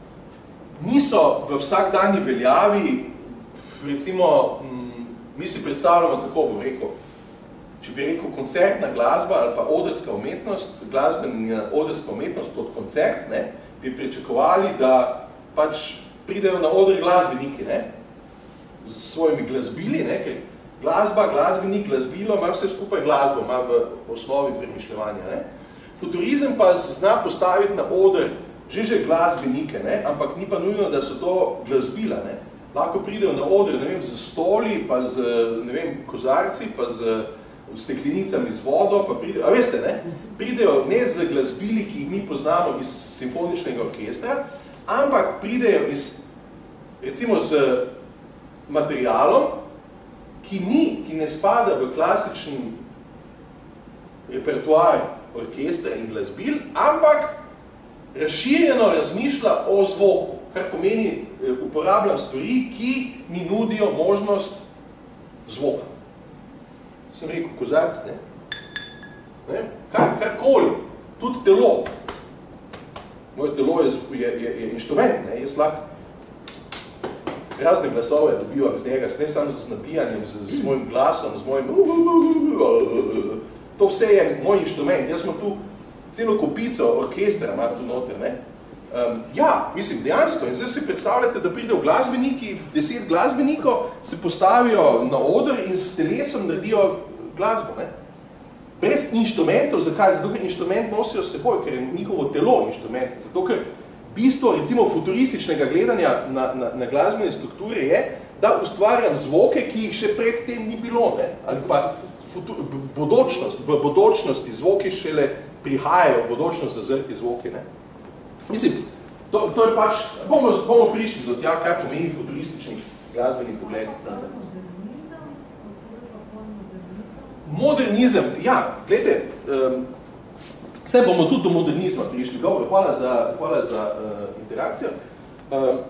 niso v vsakdanji veljavi, recimo, mi si predstavljamo, kako bom rekel, če bi rekel koncertna glasba ali pa odrska umetnost, glasbena odrska umetnost kot koncert, ne, bi pričakovali, da pač pridejo na odr glasbeniki, ne, z svojimi glasbili, ne, ker glasba, glasbenik, glasbilo ima vse skupaj glasbo, ima v osnovi premišljevanja, ne. Futurizem pa zna postaviti na odr že že glasbenike, ne, ampak ni pa nujno, da so to glasbila, ne. Lahko pridejo na odr, ne vem, z stoli, pa z, ne vem, kozarci, pa z steklenicami z vodo, pa pridejo, a veste, ne, pridejo ne z glasbili, ki jih mi poznamo iz simfoničnega orkestra, ampak pridejo iz, recimo, z materialom, ki ni, ki ne spada v klasičen repertoar orkestra in glasbil, ampak razširjeno razmišlja o zvoku, kar pomeni, uporabljam stvari, ki mi nudijo možnost zvoka. Sem rekel, kozarc, ne? Ne? Kar, karkoli, tudi telo. Moje telo je, je, je, je inštrument, ne? Jaz lahko razne glasove dobivam z njega, ne samo z napijanjem, z, z mojim glasom, z mojim... To vse je moj inštrument. Jaz smo tu celo kopico orkestra, ima tu noter, ne? Um, ja, mislim, dejansko. In zdaj si predstavljate, da pridejo glasbeniki, deset glasbenikov, se postavijo na oder in s telesom naredijo glasbo, ne? Brez inštrumentov. Zakaj? Zato, ker inštrument nosijo s seboj, ker je njihovo telo inštrument. Zato, ker bistvo, recimo, futurističnega gledanja na, na, na glasbene strukture je, da ustvarjam zvoke, ki jih še pred tem ni bilo, ne? Ali pa futur, bodočnost, v bodočnosti zvoki šele prihajajo, v bodočnost zazrti zvoki, ne? Mislim, to, to je pač, bomo, bomo prišli do tja, kaj pomeni futurističnih glasbenih pogled. Modernizem, ja, gledajte, um, vse bomo tudi do modernizma prišli. Dobro, hvala za, hvala za uh, interakcijo. Um,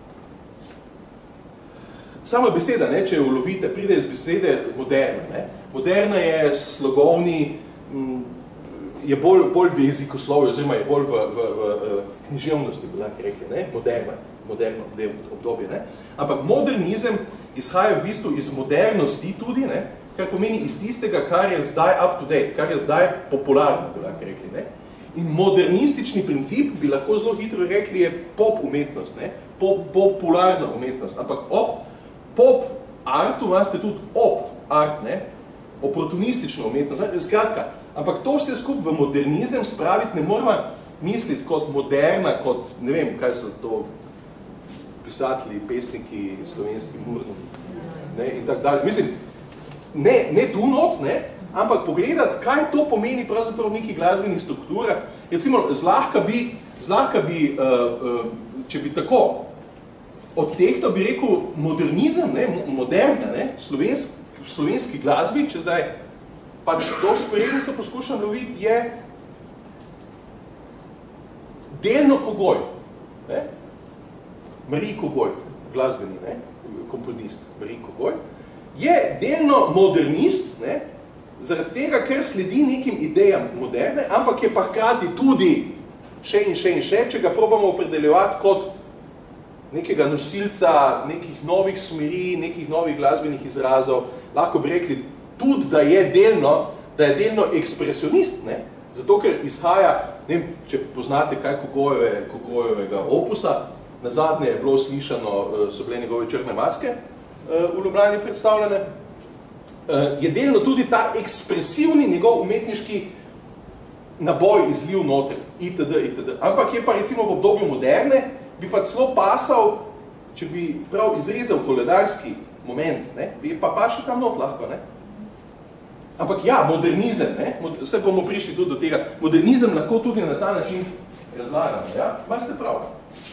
sama beseda, ne, če jo ulovite, pride iz besede moderna. Ne. Moderna je slogovni, m, je bolj, bolj v jezikoslovju, oziroma je bolj v, v, v, v književnosti, bi lahko rekli, ne, moderna, moderno obdobje. Ne. Ampak modernizem izhaja v bistvu iz modernosti tudi, ne, kar pomeni iz tistega, kar je zdaj up to date, kar je zdaj popularno, bi lahko rekli. Ne. In modernistični princip, bi lahko zelo hitro rekli, je pop umetnost, ne, pop, popularna umetnost. Ampak ob pop artu imate tudi op art, ne, oportunistično umetnost. Ne. Skratka, ampak to vse skup v modernizem spraviti ne moramo misliti kot moderna, kot, ne vem, kaj so to pisatelji, pesniki, slovenski murni, ne, in tak dalje. Mislim, ne, ne tu not, ne, ampak pogledati, kaj to pomeni pravzaprav v nekih glasbenih strukturah. Recimo, zlahka bi, zlahka bi uh, uh, če bi tako od tehto bi rekel modernizem, ne, moderna, ne, slovenski, slovenski glasbi, če zdaj pač to sporednico poskušam loviti, je delno Kogoj, ne, Marij Kogoj, glasbeni, ne, komponist Marij Kogoj, je delno modernist, ne, zaradi tega, ker sledi nekim idejam moderne, ampak je pa hkrati tudi še in še in še, če ga probamo opredeljevati kot nekega nosilca, nekih novih smeri, nekih novih glasbenih izrazov, lahko bi rekli tudi, da je delno, da je delno ekspresionist, ne? Zato, ker izhaja, ne vem, če poznate kaj Kogojeve, Kogojevega opusa, nazadnje je bilo slišano, so bile njegove Črne maske v Ljubljani predstavljene, je delno tudi ta ekspresivni njegov umetniški naboj izliv noter, itd., itd. Ampak je pa recimo v obdobju moderne, bi pa celo pasal, če bi prav izrezal koledarski moment, ne, bi pa pa še tam not lahko, ne. Ampak ja, modernizem, ne, vse bomo prišli tudi do tega, modernizem lahko tudi na ta način razlagamo, ja, imate prav.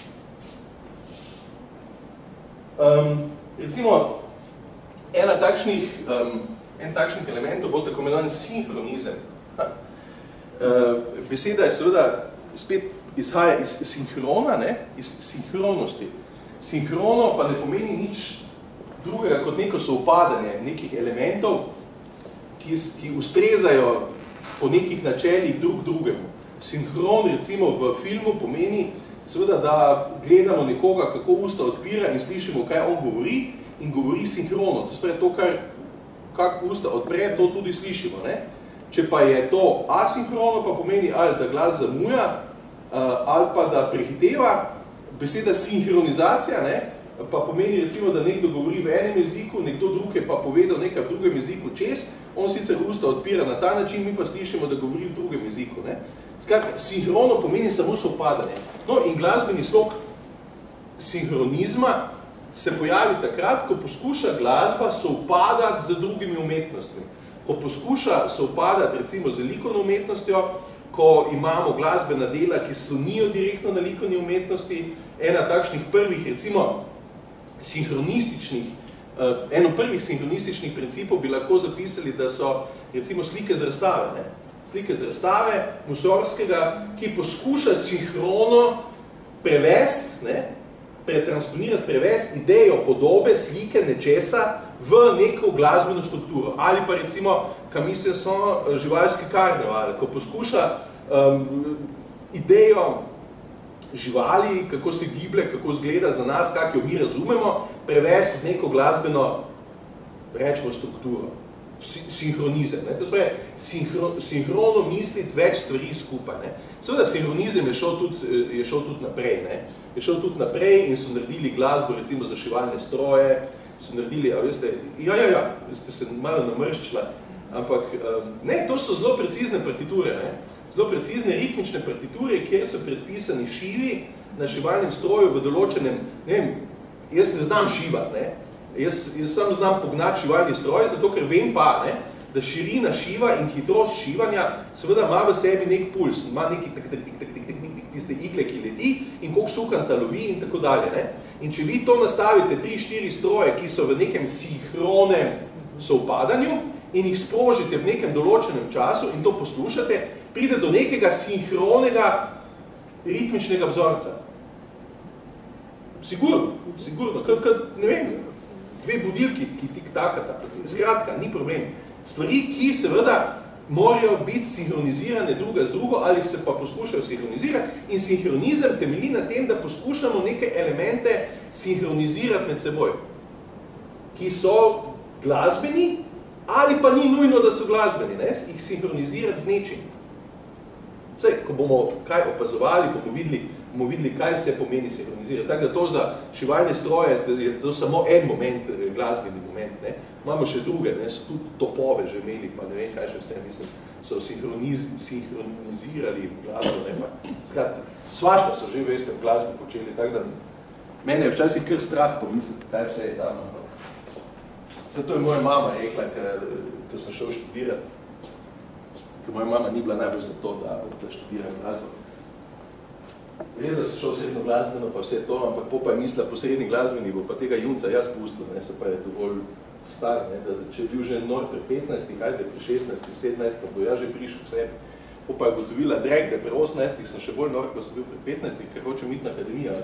Um, recimo, ena takšnih, um, en takšnih elementov bo tako imenovan sinhronizem. Uh, beseda je seveda spet izhaja iz sinhrona, ne? Iz sinhronosti. Sinhrono pa ne pomeni nič drugega kot neko sovpadanje nekih elementov, ki, ki ustrezajo po nekih načelih drug drugemu. Sinhron recimo v filmu pomeni seveda, da gledamo nekoga, kako usta odpira in slišimo, kaj on govori, in govori sinhrono. To je to, kar kak usta odpre, to tudi slišimo. Ne? Če pa je to asinhrono, pa pomeni ali da glas zamuja, ali pa da prehiteva. Beseda sinhronizacija, ne? Pa pomeni recimo, da nekdo govori v enem jeziku, nekdo drug je pa povedal nekaj v drugem jeziku čez, on sicer usta odpira na ta način, mi pa slišimo, da govori v drugem jeziku. Ne? Skratka, sinhrono pomeni samo sovpadanje. No in glasbeni slog sinhronizma se pojavi takrat, ko poskuša glasba sovpadati z drugimi umetnostmi. Ko poskuša sovpadati recimo z likovno umetnostjo, ko imamo glasbena dela, ki slonijo direktno na likovni umetnosti, ena takšnih prvih, recimo, sinhronističnih, eno prvih sinhronističnih principov bi lahko zapisali, da so recimo slike z razstave. Ne? Slike z razstave Mussorgskega, ki poskuša sinhrono prevesti, ne? pretransponirat, prevesti idejo podobe, slike, nečesa v neko glasbeno strukturo. Ali pa recimo Camille Saint-Saëns živalski karneval, ko poskuša um, idejo živali, kako se giblje, kako izgleda za nas, kak jo mi razumemo, prevesti v neko glasbeno, rečemo, strukturo, sinhronizem. Ne? To je sinhro, sinhrono misliti več stvari skupaj. Ne? Seveda, sinhronizem je šel tudi, je šel tudi naprej. Ne? Je šel tudi naprej in so naredili glasbo, recimo za šivalne stroje, so naredili, a veste, ja, ja, ja, ste se malo namrščila, ampak ne, to so zelo precizne partiture, ne? Zelo precizne ritmične partiture, kjer so predpisani šivi na šivalnem stroju v določenem, ne vem, jaz ne znam šivati, ne? Jaz, jaz sam znam pognati šivalni stroj, zato ker vem pa, ne, da širina šiva in hitrost šivanja seveda ima v sebi nek puls, ima neki tak, tak, tak, tak, tak, tak, tak, tiste igle, ki leti in koliko sukanca lovi in tako dalje. Ne? In če vi to nastavite tri štiri stroje, ki so v nekem sinhronem sovpadanju in jih sprožite v nekem določenem času in to poslušate, pride do nekega sinhronega ritmičnega vzorca. Sigurno, sigurno, kaj, kaj, ne vem, dve budilki, ki tik takata. Skratka, ni problem. Stvari, ki seveda morajo biti sinhronizirane druga z drugo ali se pa poskušajo sinhronizirati in sinhronizem temelji na tem, da poskušamo neke elemente sinhronizirati med seboj, ki so glasbeni ali pa ni nujno, da so glasbeni, ne? Jih sinhronizirati z nečim. Vse, ko bomo kaj opazovali, bomo videli, bomo videli, kaj se pomeni sinhronizirati. Tako da to za šivalne stroje je to samo en moment, glasbeni moment. Ne? Imamo še druge, ne? So tudi topove že imeli, pa ne vem, kaj še vse, mislim, so sinhroniz, sinhronizirali glasbo. Ne? Pa, skratka, svašta so že, veste, v glasbi počeli, tako da mene je včasih kar strah pomisliti, kaj vse je tam. Zato je moja mama rekla, ko sem šel študirati, ker moja mama ni bila najbolj za to, da, da študiram glasbo. Res, da sem šel srednjo glasbeno, pa vse to, ampak po pa je mislila, po srednji glasbeni bo pa tega junca jaz pustil, ne, se pa je dovolj star, ne, da če je bil že nor pri petnajstih, ajde pri šestnajstih, sedemnajstih, bo ja že prišel k sebi. Po pa je gotovila drek, da pri osemnajstih sem še bolj nor, ko sem bil pri petnajstih, ker hočem iti na akademijo.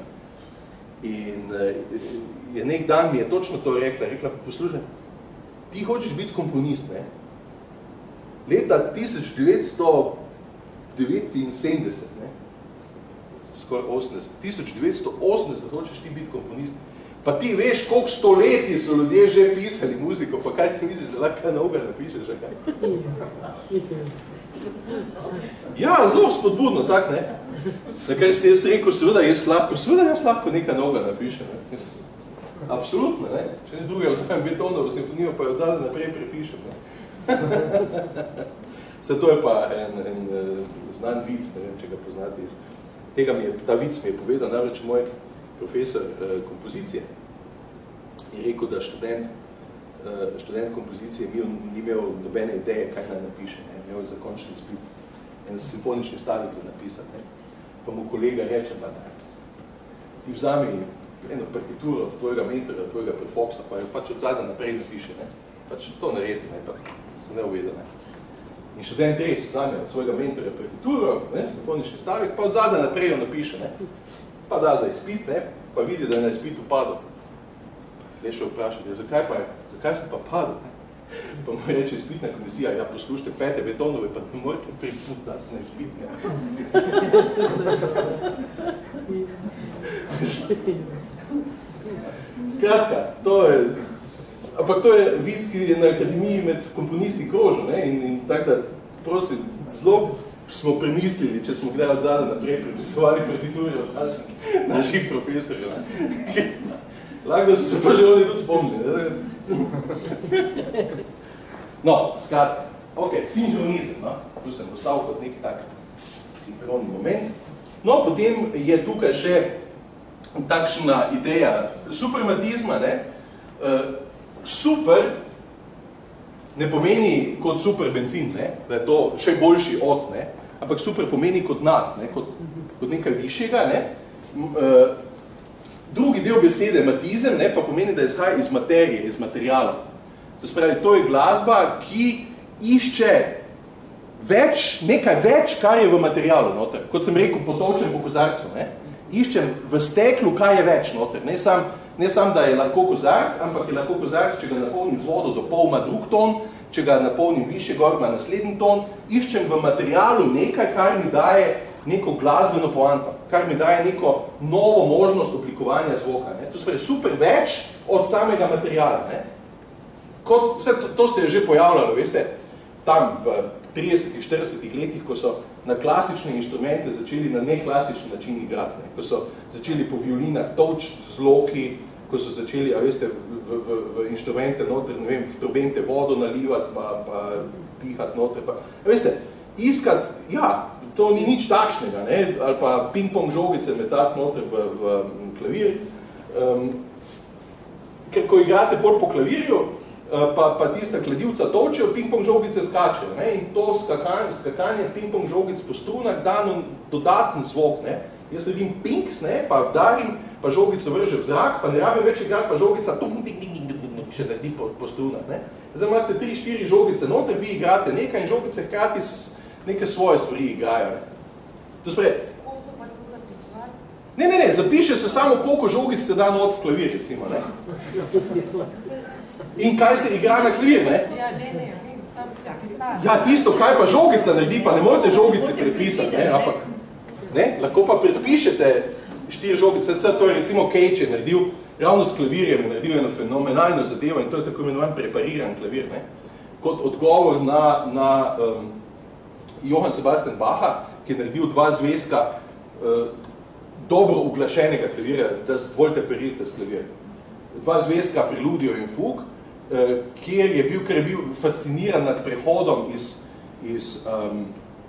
In je nek dan mi je točno to rekla, rekla, poslušaj, ti hočeš biti komponist, ne? Leta tisoč devetsto devetinsedemdeset, ne? Skoraj osemdeset, tisoč devetsto osemdeset hočeš ti biti komponist, pa ti veš, koliko stoletij so ljudje že pisali muziko, pa kaj ti misliš, da lahko noga napišeš, že kaj? Ja, zelo spodbudno, tak, ne? Da kaj si jaz rekel, seveda jaz lahko, seveda jaz lahko neka noga napišem, ne? Absolutno, ne? Če ne drugega vzamem Beethovenovo simfonijo, pa jo od zadaj naprej prepišem, ne? Se to je pa en, en znan vic, ne vem, če ga poznate iz tega mi je, ta vic mi je povedal namreč moj profesor eh, kompozicije. Je rekel, da študent, eh, študent kompozicije ni, ni imel nobene ideje, kaj naj napiše. Ne? Imel je za končni izpit, en simfonični stavek za napisati. Ne? Pa mu kolega reče, pa ne, ti vzami eno partituro od tvojega mentora, od tvojega prefoksa, pa jo pač od zadaj naprej napiše. Ne? Pač to naredi, ne? Pa se ne uvedel. Ne? In študent res vzame od svojega mentorja partituro, ne, simfonični stavek, pa od zadaj naprej jo napiše, ne, pa da za izpit, ne, pa vidi, da je na izpitu padel. Le še vprašati, zakaj pa je, zakaj sem pa padel? Pa mu reče izpitna komisija, ja, poslušajte, pete Beethovenove, pa ne morete priputati na izpit, ne. Skratka, to je, ampak to je vic, ki je na akademiji med komponisti krožil, ne, in, in tak da, prosim, zelo smo premislili, če smo kdaj od zadaj naprej prepisovali partituri od naših, naših profesorjev. Lahko, da so se pa že oni tudi spomnili. No, skratka, ok, sinhronizem, no, tu sem postavil kot nek tak sinhronni moment. No, potem je tukaj še takšna ideja suprematizma, ne, uh, super ne pomeni kot super benzin, ne? Da je to še boljši od, ne? Ampak super pomeni kot nad, ne? Kot, kot nekaj višjega. Ne? Drugi del besede, matizem, ne? Pa pomeni, da izhaja iz materije, iz materijala. To spravi, to je glasba, ki išče več, nekaj več, kar je v materijalu noter. Kot sem rekel, potočen po kozarcu. Ne? Iščem v steklu, kaj je več noter. Ne sam Ne samo, da je lahko kozarc, ampak je lahko kozarc, če ga napolnim vodo do pol, ima drug ton, če ga napolnim više gor, ima naslednji ton. Iščem v materialu nekaj, kar mi daje neko glasbeno poanto, kar mi daje neko novo možnost oblikovanja zvoka. Ne. To se pravi super več od samega materiala. Ne. Kot, vse, to, to se je že pojavljalo, veste, tam v tridesetih, štiridesetih letih, ko so na klasične inštrumente začeli na neklasični način igrati, ne. Ko so začeli po violinah toč z loki, ko so začeli, a veste, v, v, v inštrumente noter, ne vem, v trobente vodo nalivati, pa, pa pihati noter, pa, a veste, iskati, ja, to ni nič takšnega, ne, ali pa ping-pong žogice metati noter v, v klavir, um, ker ko igrate pol po klavirju, pa, pa tista kladivca točejo, ping-pong žogice skačejo, ne, in to skakanje, skakanje ping-pong žogic po strunah da dodaten zvok, ne. Jaz redim pinks, ne, pa vdarim, pa žogico vrže v zrak, pa ne rabim več igrati, pa žogica še naredi po, po strunah, ne. Zdaj imate tri, štiri žogice noter, vi igrate nekaj in žogice hkrati neke svoje stvari igrajo, ne. To sprej... Ko so pa to zapisovali? Ne, ne, ne, zapiše se samo koliko žogic se da not v klavir, recimo, ne. In kaj se igra na klavir, ne? Ja, ne, ne, sam se pisali. Ja, tisto, kaj pa žogica naredi, pa ne morete žogice prepisati, ne, ampak, ne, lahko pa predpišete štiri žogice, vse to je recimo Cage je naredil, ravno s klavirjem je naredil eno fenomenalno zadevo in to je tako imenovan prepariran klavir, ne, kot odgovor na, na um, Johann Sebastian Bacha, ki je naredil dva zvezka uh, dobro uglašenega klavira, da bolj teperite s klavirjem. Dva zvezka Preludio in Fug, uh, kjer je bil, ker je bil fasciniran nad prehodom iz, iz um,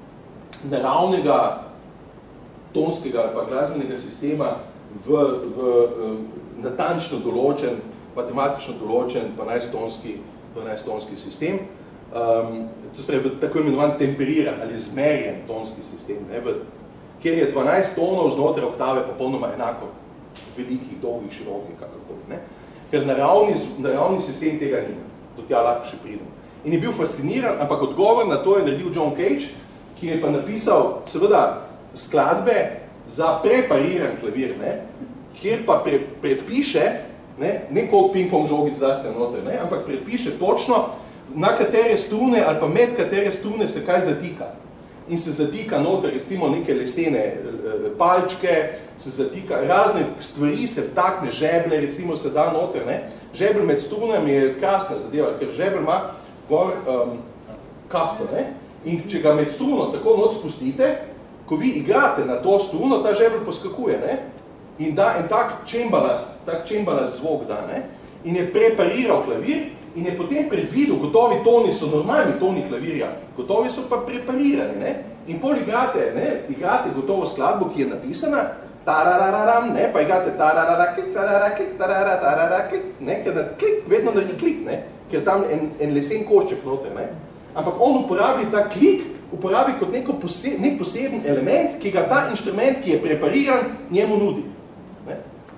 naravnega tonskega ali pa glasbenega sistema v, v um, natančno določen, matematično določen dvanajsttonski, dvanajsttonski sistem. Um, to se pravi, v tako imenovan temperiran ali zmerjen tonski sistem, ne, v, kjer je dvanajst tonov znotraj oktave popolnoma enako velikih, dolgih, širokih, kakorkoli, ne. Ker naravni, naravni sistem tega nima. Do tja lahko še pridem. In je bil fasciniran, ampak odgovor na to je naredil John Cage, ki je pa napisal, seveda, skladbe za prepariran klavir, ne, kjer pa pre, predpiše, ne, ne koliko ping-pong žogic daste noter, ne, ampak predpiše točno, na katere strune ali pa med katere strune se kaj zatika. In se zatika noter recimo neke lesene palčke, se zatika, razne stvari se vtakne, žeble recimo se da noter, ne. Žebel med strunami je krasna zadeva, ker žebel ima gor um, kapco, ne. In če ga med struno tako not spustite, ko vi igrate na to struno, ta žebel poskakuje, ne? In da en tak čembalast, tak čembalast zvok da, ne? In je prepariral klavir in je potem predvidel, gotovi toni so normalni toni klavirja, gotovi so pa preparirani, ne? In pol igrate, ne? Igrate gotovo skladbo, ki je napisana, tararararam, ne? Pa igrate tarararakik, tararakik, tarararakik, ne? Ker da klik, vedno naredi klik, ne? Ker tam en, en lesen košček noter, ne? Ampak on uporabi ta klik, uporabi kot neko poseb, nek poseben element, ki ga ta inštrument, ki je prepariran, njemu nudi. Ne?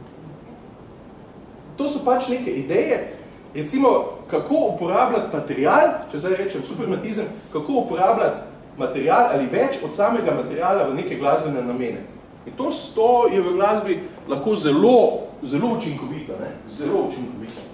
To so pač neke ideje, recimo, kako uporabljati material, če zdaj rečem supermatizem, kako uporabljati material ali več od samega materiala v neke glasbene namene. In to, to je v glasbi lahko zelo, zelo učinkovito, ne? Zelo učinkovito.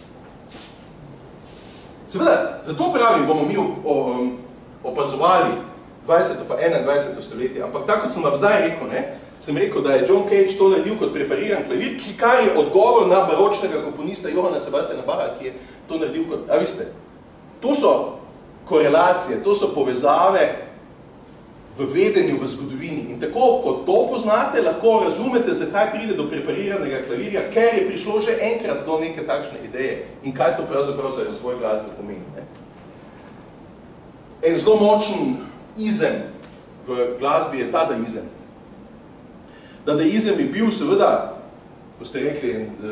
Seveda, zato pravim, bomo mi o, o, opazovali dvajseto pa enaindvajseto stoletje, ampak tako kot sem vam zdaj rekel, ne, sem rekel, da je John Cage to naredil kot prepariran klavir, ki kar je odgovor na baročnega komponista Johanna Sebastiana Bacha, ki je to naredil kot, a veste, to so korelacije, to so povezave v vedenju, v zgodovini. In tako, kot to poznate, lahko razumete, zakaj pride do prepariranega klavirja, ker je prišlo že enkrat do neke takšne ideje in kaj to pravzaprav za razvoj glasbe pomeni. Ne? En zelo močen izem v glasbi je dadaizem. Dadaizem je bil seveda, ko ste rekli,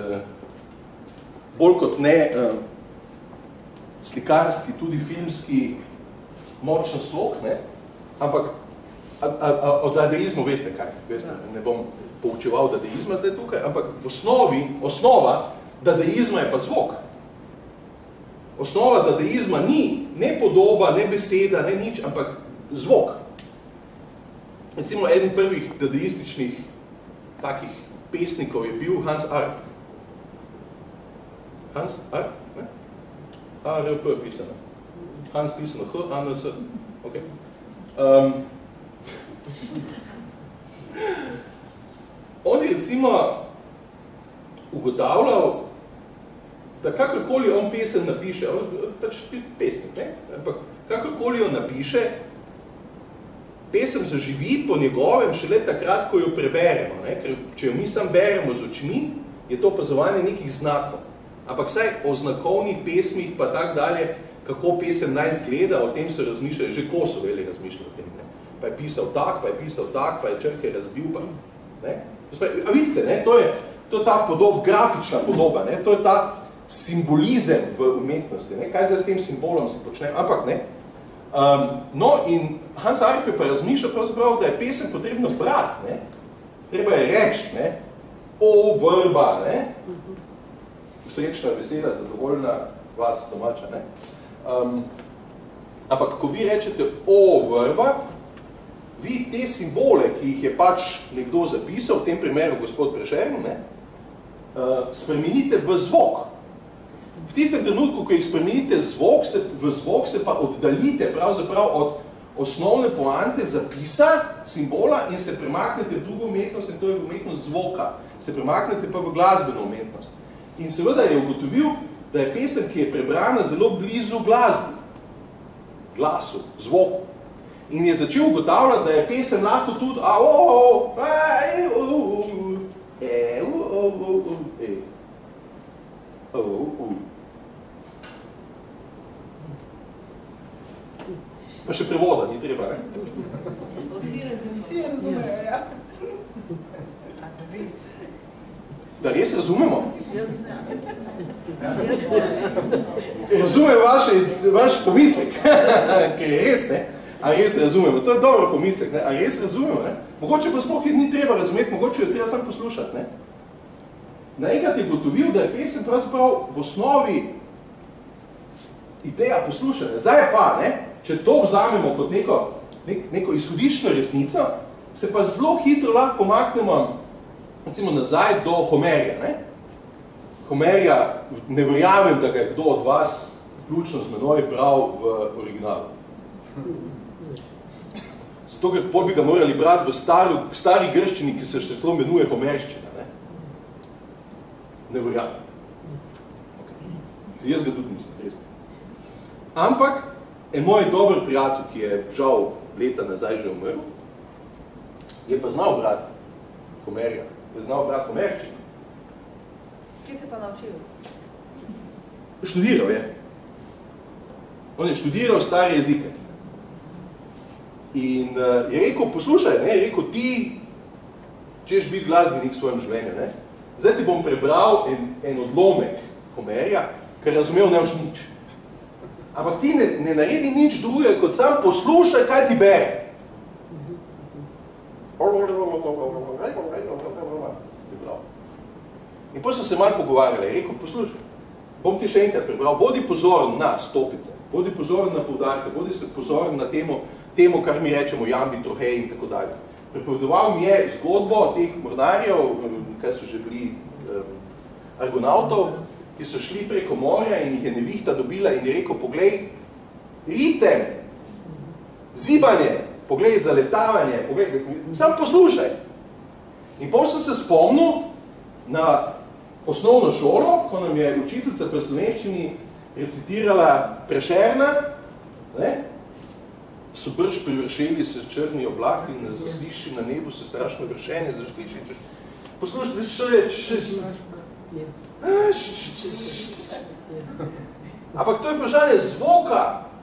bolj kot ne slikarski, tudi filmski močen slog, ne? Ampak a, a, a, o dadaizmu veste kaj, veste, ne bom poučeval dadaizma zdaj tukaj, ampak v osnovi, osnova dadaizma je pa zvok. Osnova dadaizma ni ne podoba, ne beseda, ne nič, ampak zvok. Recimo, eden prvih dadaističnih takih pesnikov je bil Hans Arp. Hans Arp, ne? A, R, P pisano. Hans pisano, H, A, N, S. Okay. Um, recimo ugotavljal, da kakorkoli on pesem napiše, on pač pesnik, ne? Ampak kakorkoli jo napiše, pesem zaživi po njegovem šele takrat, ko jo preberemo, ne? Ker če jo mi sam beremo z očmi, je to opazovanje nekih znakov. Ampak saj o znakovnih pesmih pa tak dalje, kako pesem naj zgleda, o tem so razmišljali, že Kosoveli razmišljali o tem, ne? Pa je pisal tak, pa je pisal tak, pa je črke razbil, pa, ne? A vidite, ne? To je, to je ta podob, grafična podoba, ne? To je ta simbolizem v umetnosti, ne? Kaj zdaj s tem simbolom se počne, ampak ne. Um, no, in Hans Arp je pa razmišljal pravzaprav, da je pesem potrebno brati, ne? Treba je reči, ne? O, vrba, ne? Srečna, vesela, zadovoljna vas domača, ne? Um, ampak, ko vi rečete o, vrba, vi te simbole, ki jih je pač nekdo zapisal, v tem primeru gospod Prešern, ne? Uh, spremenite v zvok. V tistem trenutku, ko jih spremenite zvok, se, v zvok se pa oddaljite pravzaprav od osnovne poante zapisa, simbola in se premaknete v drugo umetnost in to je v umetnost zvoka. Se premaknete pa v glasbeno umetnost. In seveda je ugotovil, da je pesem, ki je prebrana zelo blizu glasbi, glasu, zvoku. In je začel ugotavljati, da je pesem lahko tudi a, o, o, a, o, o, e, o, o, o, o, e, o, o. Pa še prevoda, ni treba, ne? Vsi razumejo, ja. Da res razumemo? Razumem vaš, vaš pomislek, ker je res, ne? A res razumemo? To je dobro pomislek, ne? A res razumemo, ne? Mogoče pa sploh ni treba razumeti, mogoče jo treba samo poslušati, ne? Naenkrat je gotovil, da je pesem pravzaprav v osnovi ideja poslušanja. Zdaj je pa, ne? Če to vzamemo kot neko, nek, neko izhodiščno resnico, se pa zelo hitro lahko pomaknemo recimo nazaj do Homerja. Ne? Homerja, ne verjamem, da ga je kdo od vas, vključno z menoj, bral v originalu. Zato, ker pol bi ga morali brati v stari, stari grščini, ki se še zelo imenuje homerščina. Ne, ne verjamem. Okay. Jaz ga tudi mislim, res. Ampak, en moj dober prijatelj, ki je žal leta nazaj že umrl, je pa znal brati Homerja. Je znal brati homerščino. Kje se pa naučil? Študiral je. On je študiral stare jezike. In uh, je rekel, poslušaj, ne, je rekel, ti češ biti glasbenik v svojem življenju, ne? Zdaj ti bom prebral en, en odlomek Homerja, ker razumel ne už nič. Ampak ti ne, ne naredi nič drugega, kot sam poslušaj, kaj ti bere. In potem smo se malo pogovarjali, rekel, poslušaj, bom ti še enkrat prebral, bodi pozoren na stopice, bodi pozoren na poudarke, bodi se pozoren na temo, temo, kar mi rečemo jambi, trohej in tako dalje. Prepovedoval mi je zgodbo teh mornarjev, kaj so že bili um, argonautov, ki so šli preko morja in jih je nevihta dobila in je rekel, poglej, ritem, zibanje, poglej, zaletavanje, poglej, sam poslušaj. In potem sem se spomnil na osnovno šolo, ko nam je učiteljica pri slovenščini recitirala Prešerna, ne? So brž privršeli se črni oblaki in zasliši na nebu se strašno vršenje zašliši. Poslušaj, še, še, še, ampak to je vprašanje zvoka.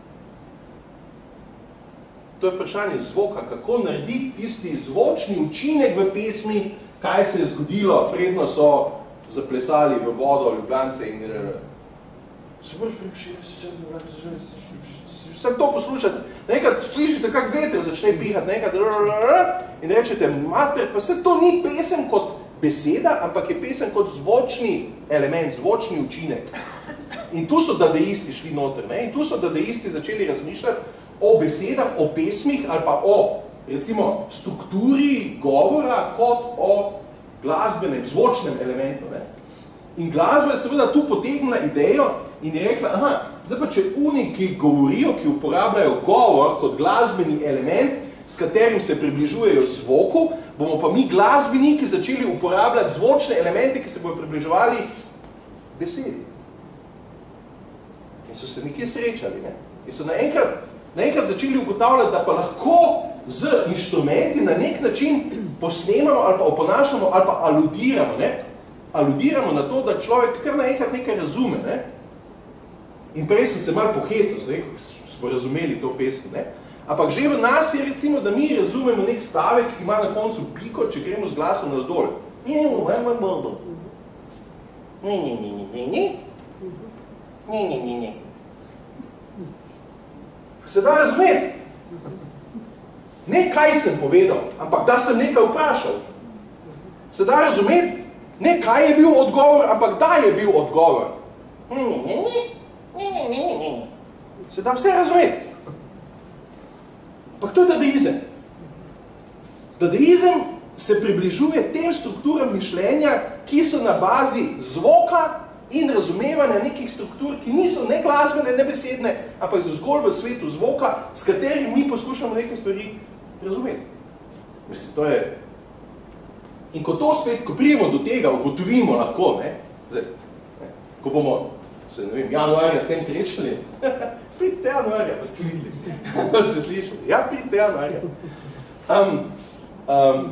To je vprašanje zvoka, kako narediti tisti zvočni učinek v pesmi, kaj se je zgodilo, predno so zaplesali v vodo Ljubljance in se boš privršili se črni oblaki, vsak to poslušate, nekaj slišite, kak veter začne pihati, nekaj in rečete, mater, pa se to ni pesem kot beseda, ampak je pesem kot zvočni element, zvočni učinek. In tu so dadaisti šli noter, ne? In tu so dadaisti začeli razmišljati o besedah, o pesmih ali pa o, recimo, strukturi govora kot o glasbenem, zvočnem elementu. Ne? In glasba je seveda tu potegnila idejo in je rekla, aha, zdaj pa če oni, ki govorijo, ki uporabljajo govor kot glasbeni element, s katerim se približujejo zvoku, bomo pa mi glasbeniki začeli uporabljati zvočne elemente, ki se bodo približevali besedi. In so se nekje srečali, ne? In so naenkrat, naenkrat začeli ugotavljati, da pa lahko z inštrumenti na nek način posnemamo ali pa oponašamo ali pa aludiramo, ne? Aludiramo na to, da človek kar naenkrat nekaj razume, ne? In prej sem se malo pohecel, smo razumeli to pesem, ne? Ampak že v nas je recimo, da mi razumemo nek stavek, ki ima na koncu piko, če gremo z glasom navzdol. Ne, ne, ne, ne, ne, ne, ne, ne, ne. Se da razumeti? Ne kaj sem povedal, ampak da sem nekaj vprašal. Se da razumeti? Ne kaj je bil odgovor, ampak da je bil odgovor. Ne, ne, ne, ne, ne, ne, ne, ne. Se da vse razumeti. Ampak to je dadaizem. Dadaizem se približuje tem strukturam mišljenja, ki so na bazi zvoka in razumevanja nekih struktur, ki niso ne glasbene, ne besedne, ampak so zgolj v svetu zvoka, s katerim mi poskušamo neke stvari razumeti. Mislim, to je... In ko to spet, ko prijemo do tega, ugotovimo lahko, ne, zdaj, ne, ko bomo, se ne vem, januarja s tem srečali, pridite januarja, pa ste videli, pa ste slišali, ja, pridite januarja. Um, um,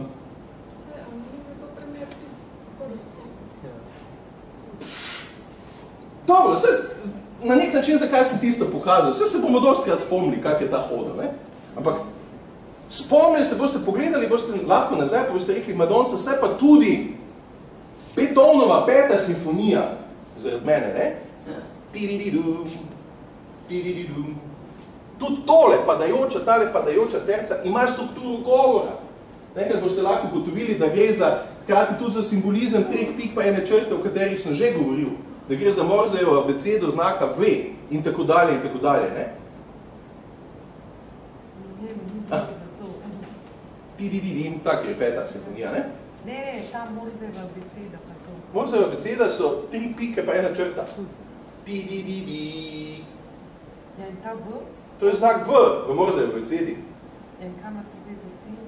Dobro, vse, na nek način, zakaj sem tisto pokazal, vse se bomo dostikrat spomnili, kak je ta hodil, ne? Ampak spomnili se, boste pogledali, boste lahko nazaj, pa boste rekli, Madonca, se pa tudi Beethovenova peta simfonija, zaradi mene, ne? Tidididum, tidididum. Tudi tole padajoča, tale padajoča terca ima strukturo govora. Nekaj boste lahko ugotovili, da gre za, krati tudi za simbolizem treh pik pa ene črte, o katerih sem že govoril. Da gre za Morzejevo abecedo znaka V in tako dalje in tako dalje, ne? Tidididim, tak je peta simfonija, ne? Ne, ne, ta Morzejeva abeceda pa to. Morzejeva abeceda so tri pike pa ena črta. Tidididi. Ja, in ta V? To je znak V v Morzejevi abecedi. In kaj ima to veze s tem?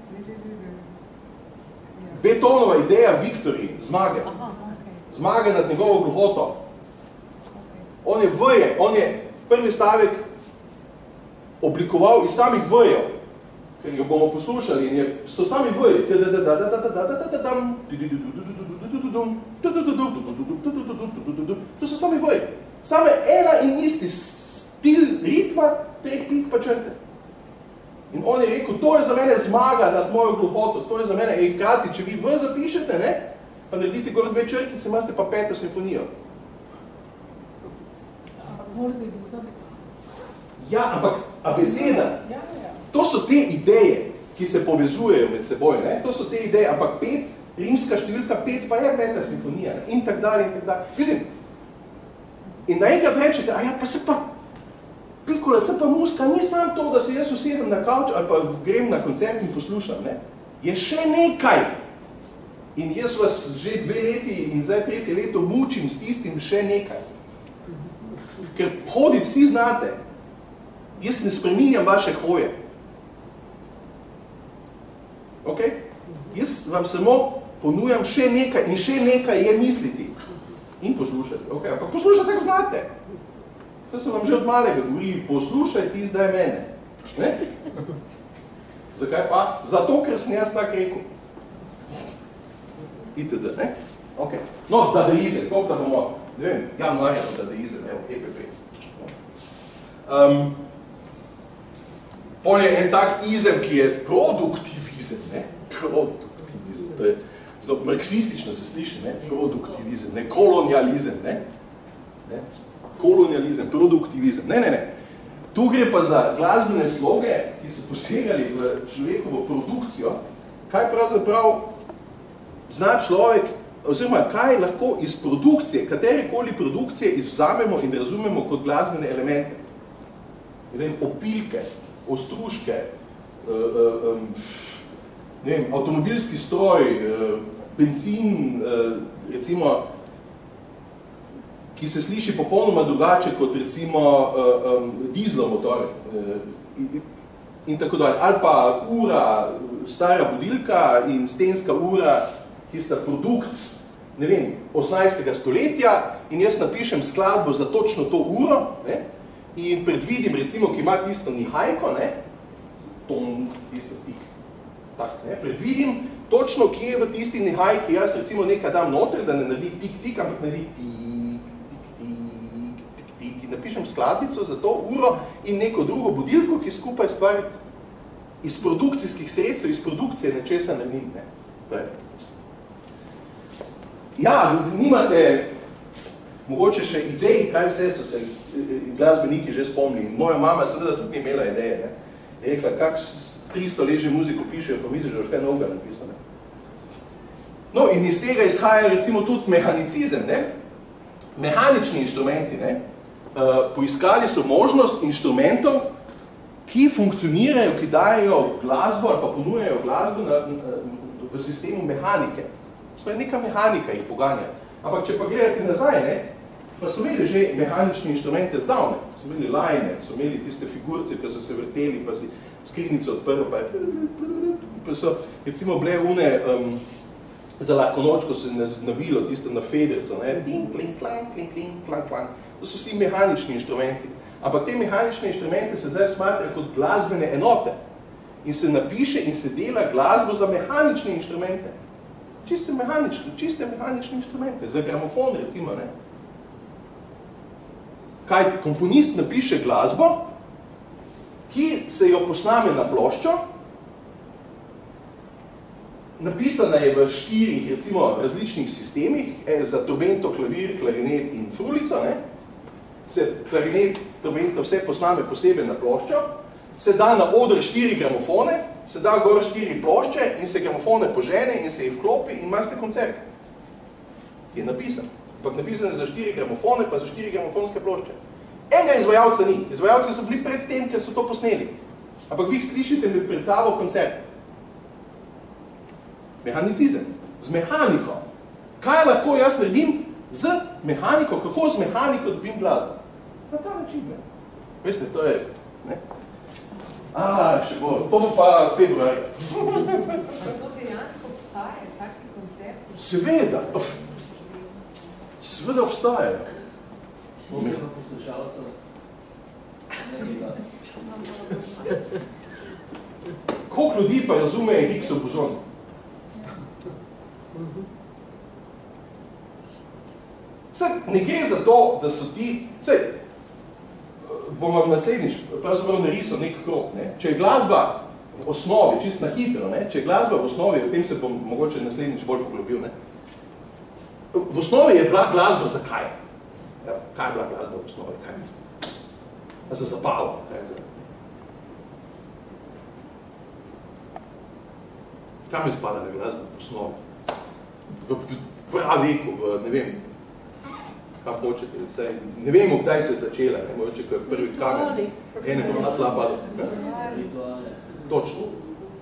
Beethovenova ideja Viktorij, zmage. Aha, okay. Zmage nad njegovo gluhoto. On je V-je, on je prvi stavek oblikoval iz samih V-jev, ker jo bomo poslušali in je, so sami V-je. To so sami V-je. Same ena in isti stil ritma, treh pik pa črte. In on je rekel, to je za mene zmaga nad mojo gluhoto, to je za mene, ej, krati, če vi V zapišete, ne, pa naredite gor dve črtice, imate pa peto simfonijo. Ja, ampak abeceda, to so te ideje, ki se povezujejo med seboj, ne? To so te ideje, ampak pet, rimska številka pet pa je peta simfonija, ne? In tak dalje, in tak dalje. Mislim, in naenkrat rečete, a ja, pa se pa, Pikole, se pa muska, ni samo to, da se jaz usedem na kavč ali pa grem na koncert in poslušam, ne? Je še nekaj. In jaz vas že dve leti in zdaj tretje leto mučim s tistim še nekaj. Ker hoditi vsi znate. Jaz ne spreminjam vaše hoje. Ok? Jaz vam samo ponujam še nekaj in še nekaj je misliti. In poslušati. Ok? Ampak poslušati tako znate. Saj se vam že od malega govori, poslušaj ti zdaj mene. Ne? Zakaj pa? Zato, ker sem jaz tak rekel. Itd. Ne? Ok. No, dadaizem, koliko da bomo, ne vem, januarja dadaizem, evo, E P P. Um, pol je en tak izem, ki je produktivizem, ne? Produktivizem, to je zelo marksistično se sliši, ne? Produktivizem, ne? Kolonializem, ne? Ne? Kolonializem, produktivizem. Ne, ne, ne. Tu gre pa za glasbene sloge, ki so posegali v človekovo produkcijo, kaj pravzaprav zna človek, oziroma kaj lahko iz produkcije, katerekoli produkcije izvzamemo in razumemo kot glasbene elemente. Ne vem, opilke, ostruške, ne vem, avtomobilski stroj, benzin, recimo, ki se sliši popolnoma drugače kot recimo uh, um, dizlov motor. Uh, in tako dalje. Ali pa ura, stara budilka in stenska ura, ki sta produkt, ne vem, osemnajstega stoletja in jaz napišem skladbo za točno to uro, ne, in predvidim, recimo, ki ima tisto nihajko, ne, ton, tisto tik, tak, ne, predvidim točno, kje je v tisti nihajki, jaz recimo nekaj dam noter, da ne naredi tik, tik, ampak naredi tik, tik, tik, tik, tik, in napišem skladbico za to uro in neko drugo budilko, ki skupaj stvari iz produkcijskih sredstev, iz produkcije nečesa naredim, ne. Torej, ja, nimate mogoče še idej, kaj vse so se glasbeniki že spomnili. Moja mama seveda tudi ni imela ideje, ne. Je rekla, kak tristo let že muziko pišejo, pa misliš, da je kaj novega napisal, ne. No, in iz tega izhaja recimo tudi mehanicizem, ne. Mehanični inštrumenti, ne. Uh, poiskali so možnost inštrumentov, ki funkcionirajo, ki dajo glasbo ali pa ponujajo glasbo na, na, v sistemu mehanike. Sprej neka mehanika jih poganja. Ampak če pa gledate nazaj, ne, pa so imeli že mehanični inštrumente zdavne. So imeli lajne, so imeli tiste figurce, ki so se vrteli, pa si skrinjico odprl, pa, pa so recimo bile une um, za lahko noč, ko se navilo tisto na fedrico, ne, kling, kling, klang, kling, kling, klang, klang. To so vsi mehanični inštrumenti. Ampak te mehanične inštrumente se zdaj smatrajo kot glasbene enote. In se napiše in se dela glasbo za mehanične inštrumente. Čiste mehanične, čiste mehanične inštrumente. Za gramofon, recimo, ne. Kaj komponist napiše glasbo, ki se jo posname na ploščo, napisana je v štirih, recimo, različnih sistemih, za trobento, klavir, klarinet in frulico, ne. Se klarinet, trobento, vse posname posebej na ploščo, se da na oder štiri gramofone, se da gor štiri plošče in se gramofone požene in se jih vklopi in imate koncert. Je napisan. Ampak napisan je za štiri gramofone, pa za štiri gramofonske plošče. Enega izvajalca ni. Izvajalci so bili pred tem, ker so to posneli. Ampak vi slišite pred sabo koncert. Mehanicizem. Z mehaniko. Kaj lahko jaz naredim z mehaniko? Kako z mehaniko dobim glasbo? Na ta način, ne. Veste, to je, ne. A, še bo. To bo pa februarja. To dejansko obstaje, taki koncerti? Seveda. Seveda obstajajo. Koliko poslušalcev? Koliko ljudi pa razume Higgsov bozon? Saj, ne gre za to, da so ti... Saj, bom vam naslednjič pravzaprav narisal nek krog, ne. Če je glasba v osnovi, čist na hitro, ne, če je glasba v osnovi, o tem se bom mogoče naslednjič bolj poglobil, ne. V osnovi je bila glasba za kaj? Ja, kaj je bila glasba v osnovi? Kaj mislim? A za zabavo? Kaj je za... Kam je spadala glasba v osnovi? V praveku, v, ne vem, kaj hočete, vse, ne vemo, kdaj se je začela, ne, mogoče, ko je prvi kamen, ene bo na tla padal. Točno.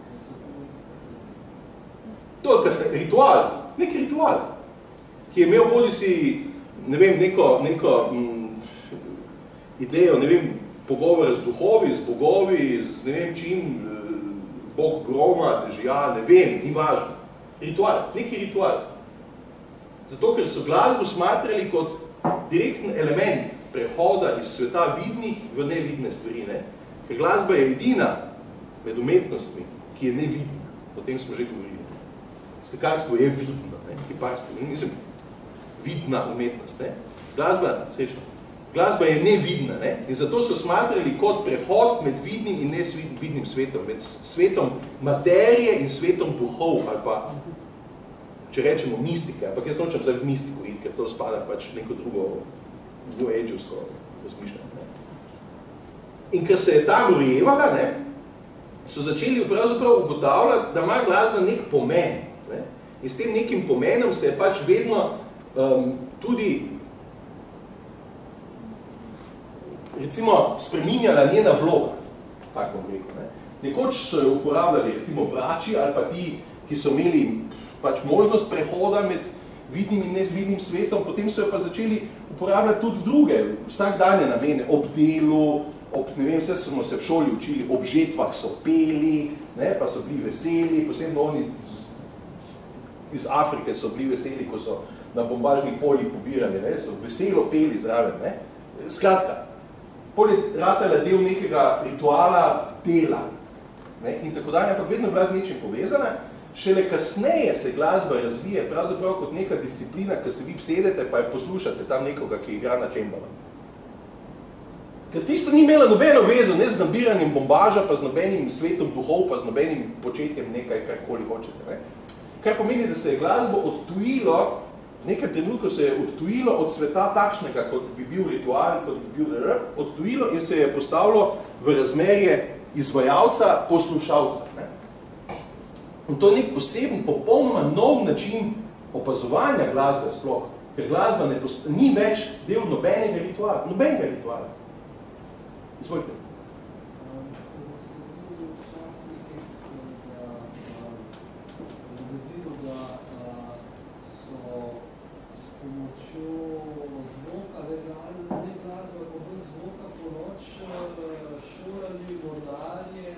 To je kasne, ritual, nek ritual, ki je imel bodi si, ne vem, neko, neko m, idejo, ne vem, pogovore z duhovi, z bogovi, z ne vem čim, bog groma, dežja, ne vem, ni važno. Ritual, neki ritual. Zato, ker so glasbo smatrali kot direkten element prehoda iz sveta vidnih v nevidne stvari. Ne? Ker glasba je edina med umetnostmi, ki je nevidna. O tem smo že govorili. Slikarstvo je vidno, ne? Kiparstvo, nisem vidna umetnost. Ne? Glasba, srečno, glasba je nevidna, ne? In zato so smatrali kot prehod med vidnim in nevidnim svetom, med svetom materije in svetom duhov, ali pa če rečemo mistike, ampak jaz nočem zdaj v mistiko iti, ker to spada pač neko drugo New Age-ovsko razmišljanje. In ker se je ta gorevala, ne, so začeli pravzaprav ugotavljati, da ima glasba nek pomen. Ne. In s tem nekim pomenom se je pač vedno um, tudi recimo spreminjala njena vloga, tako bom rekel. Ne. Nekoč so jo uporabljali recimo vrači ali pa ti, ki so imeli pač možnost prehoda med vidnim in nezvidnim svetom, potem so jo pa začeli uporabljati tudi v druge, vsakdanje namene, ob delu, ob, ne vem, vse smo se v šoli učili, ob žetvah so peli, ne, pa so bili veseli, posebno oni iz Afrike so bili veseli, ko so na bombažnih poljih pobirali, ne, so veselo peli zraven, ne. Skratka, pol je ratala del nekega rituala dela, ne, in tako dalje, ampak vedno bila z nečim povezana. Šele kasneje se glasba razvije, pravzaprav kot neka disciplina, ko se vi vsedete, pa poslušate tam nekoga, ki igra na čembala. Ker tisto ni imela nobeno vezo, ne z nabiranjem bombaža, pa z nobenim svetom duhov, pa z nobenim početjem nekaj, karkoli hočete. Ne? Kar pomeni, da se je glasbo odtujilo, nekaj trenutko se je odtujilo od sveta takšnega, kot bi bil ritual, kot bi bil r, odtujilo in se je postavilo v razmerje izvajalca, poslušalca. Ne? In to je nek poseben, popolnoma nov način opazovanja glasbe sploh, ker glasba ne post... ni več del nobenega rituala, nobenega rituala. Izvolite. Se zasledil včasih, da vezilo, da so s pomočjo zvoka, ne glasba, pa bez zvoka po noč šolali mordarje,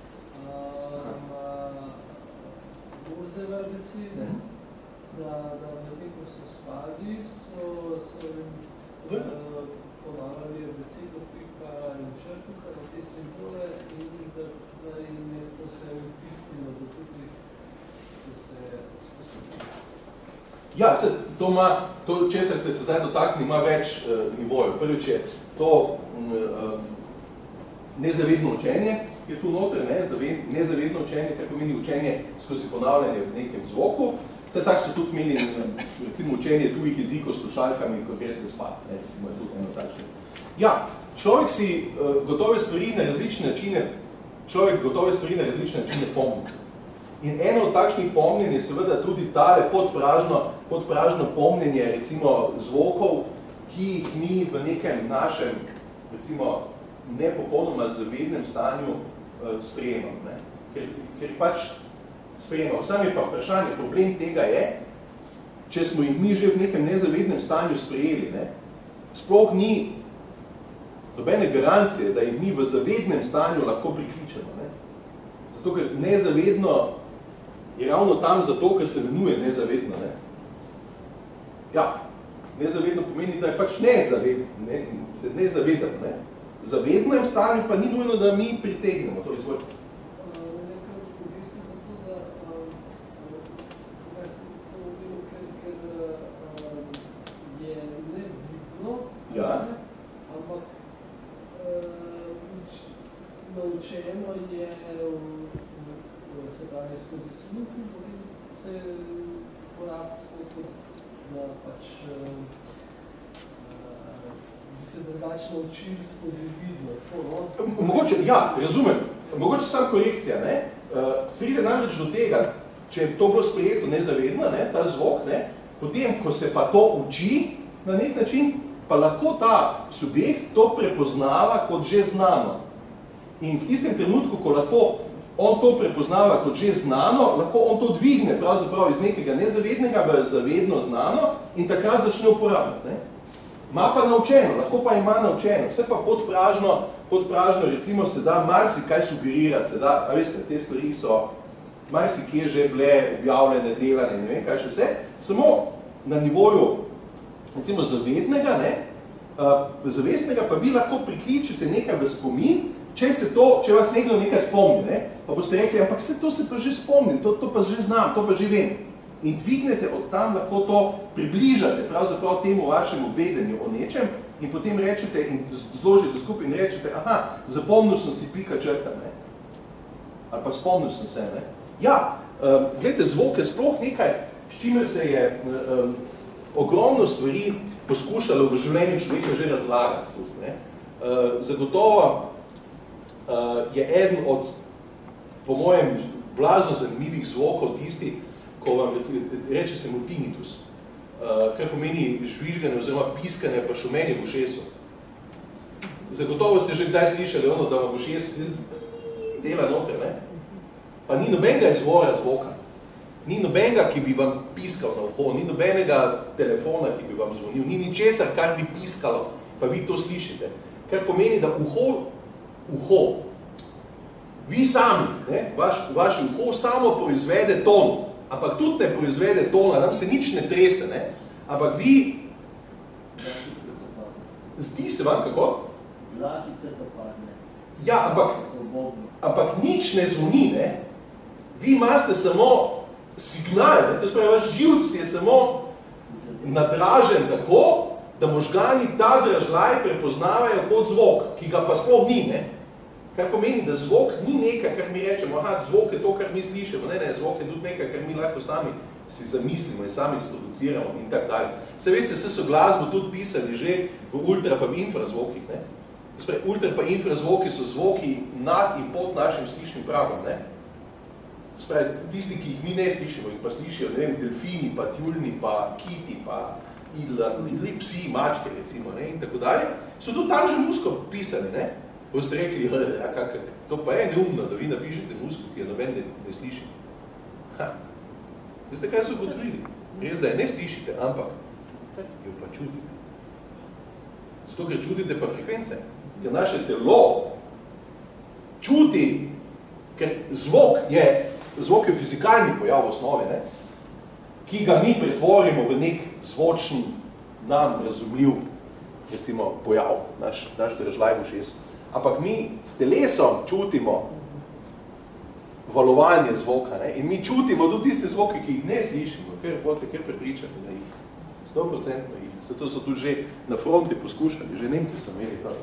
borzeve abecede, da medtem, ko so spali, so jim ponavljali abecedo, pika in črtica, na te simbole in da jim je to vse vtisnilo, da tudi so se sposobili. Ja, se, to ima, to, česar ste se zdaj dotakli, ima več uh, nivojev. Prvič je to uh, nezavedno učenje, ki je tu noter, ne? Zaved, nezavedno učenje, kar pomeni učenje skozi ponavljanje v nekem zvoku. Vse tak so tudi imeli, recimo, učenje tujih jezikov s slušalkami, ko greste spat, ne? Recimo, je tudi eno takšne. Ja, človek si uh, gotove stvari na različne načine, človek gotove stvari na različne načine pomni. In eno od takšnih pomnjenj je seveda tudi tale podpražno, podpražno pomnjenje, recimo, zvokov, ki jih mi v nekem našem, recimo, nepopolnoma zavednem stanju uh, sprejemam, ne? Ker, ker pač sprejemam. Sam je pa vprašanje, problem tega je, če smo jih mi že v nekem nezavednem stanju sprejeli, ne? Sploh ni dobene garancije, da jih mi v zavednem stanju lahko prikličemo, ne? Zato, ker nezavedno je ravno tam zato, ker se imenuje nezavedno, ne? Ja, nezavedno pomeni, da je pač nezavedno, ne? Se ne zavedamo, ne? Zavednem stanju pa ni nujno, da mi pritegnemo to izvoj. Nekaj vodi se zato, da zakaj sem to bil, ker je nevidno, ja. Ampak naučeno je se danes skozi sluh in potem se porabi tako, da pač bi se drugačno učili skozi vidno. Mogoče, ja, razumem. Mogoče samo korekcija, ne? Pride namreč do tega, če je to bilo sprejeto nezavedno, ne, ta zvok, ne, potem, ko se pa to uči na nek način, pa lahko ta subjekt to prepoznava kot že znano. In v tistem trenutku, ko lahko on to prepoznava kot že znano, lahko on to dvigne pravzaprav iz nekega nezavednega v zavedno znano in takrat začne uporabljati. Ne? Ma pa naučeno, lahko pa ima naučeno. Vse pa podpražno, podpražno recimo se da marsikaj sugerirati, se da, a veste, te stvari so marsikje že bile objavljene, delane, ne vem kaj še vse, samo na nivoju recimo zavednega, ne, uh, zavestnega pa vi lahko prikličite nekaj v spomin, če se to, če vas nekdo nekaj spomni, ne, pa boste rekli, ampak se to se pa že spomnim, to, to pa že znam, to pa že vem. In dvignete od tam, lahko to približate pravzaprav temu vašemu vedenju o nečem in potem rečete in zložite skupaj in rečete, aha, zapomnil sem si pika črta, ne. Ali pa spomnil sem se, ne. Ja, um, gledajte, zvok je sploh nekaj, s čimer se je um, ogromno stvari poskušalo v življenju človeka že razlagati. Tudi, ne. Uh, zagotovo Uh, je eden od, po mojem, blazno zanimivih zvokov tisti, ko vam reče se mu tinnitus, uh, kar pomeni žvižganje oziroma piskanje pa šumenje v ušesu. Zagotovo ste že kdaj slišali ono, da vam v ušesu dela noter, ne? Pa ni nobenega izvora zvoka, ni nobenega, ki bi vam piskal na uho, ni nobenega telefona, ki bi vam zvonil, ni ničesar, kar bi piskalo, pa vi to slišite. Kar pomeni, da uho uho. Vi sami, ne, vaš, vaš uho samo proizvede ton, ampak tudi ne proizvede tona, tam se nič ne trese, ne, ampak vi, zdi se vam kako? Dlačice so padne. Ja, ampak, ampak nič ne zvoni, ne, vi imate samo signal, ne, to spravi, vaš živc je samo nadražen tako, da možgani ta dražljaj prepoznavajo kot zvok, ki ga pa sploh ni, ne. Kar pomeni, da zvok ni nekaj, kar mi rečemo, aha, zvok je to, kar mi slišimo, ne, ne, zvok je tudi nekaj, kar mi lahko sami si zamislimo in sami sproduciramo in tak dalje. Se veste, se so glasbo tudi pisali že v ultra pa v infrazvokih, ne. Spravi, ultra pa infrazvoki so zvoki nad in pod našim slišnim pragom, ne. Spravi, tisti, ki jih mi ne slišimo, jih pa slišijo, ne vem, delfini, pa tjulni, pa kiti, pa ili psi, mačke, recimo, ne, in tako dalje, so tudi tam že musko pisali, ne. Ko ste rekli, ja, kak, to pa je neumno, da vi napišete musko, ki jo noben ne, ne sliši. Ha. Veste, kaj so ugotovili? Res, da je ne slišite, ampak jo pa čutite. Zato, ker čutite pa frekvence. Ker naše telo čuti, ker zvok je, zvok je fizikalni pojav v osnovi, ne? Ki ga mi pretvorimo v nek zvočen, nam razumljiv, recimo, pojav, naš, naš držlaj v šestu. Ampak mi s telesom čutimo valovanje zvoka, ne? In mi čutimo tudi tiste zvoke, ki jih ne slišimo, ker bote kar prepričati, da jih sto procentno jih. Zato so tudi že na fronti poskušali, že Nemci so imeli to.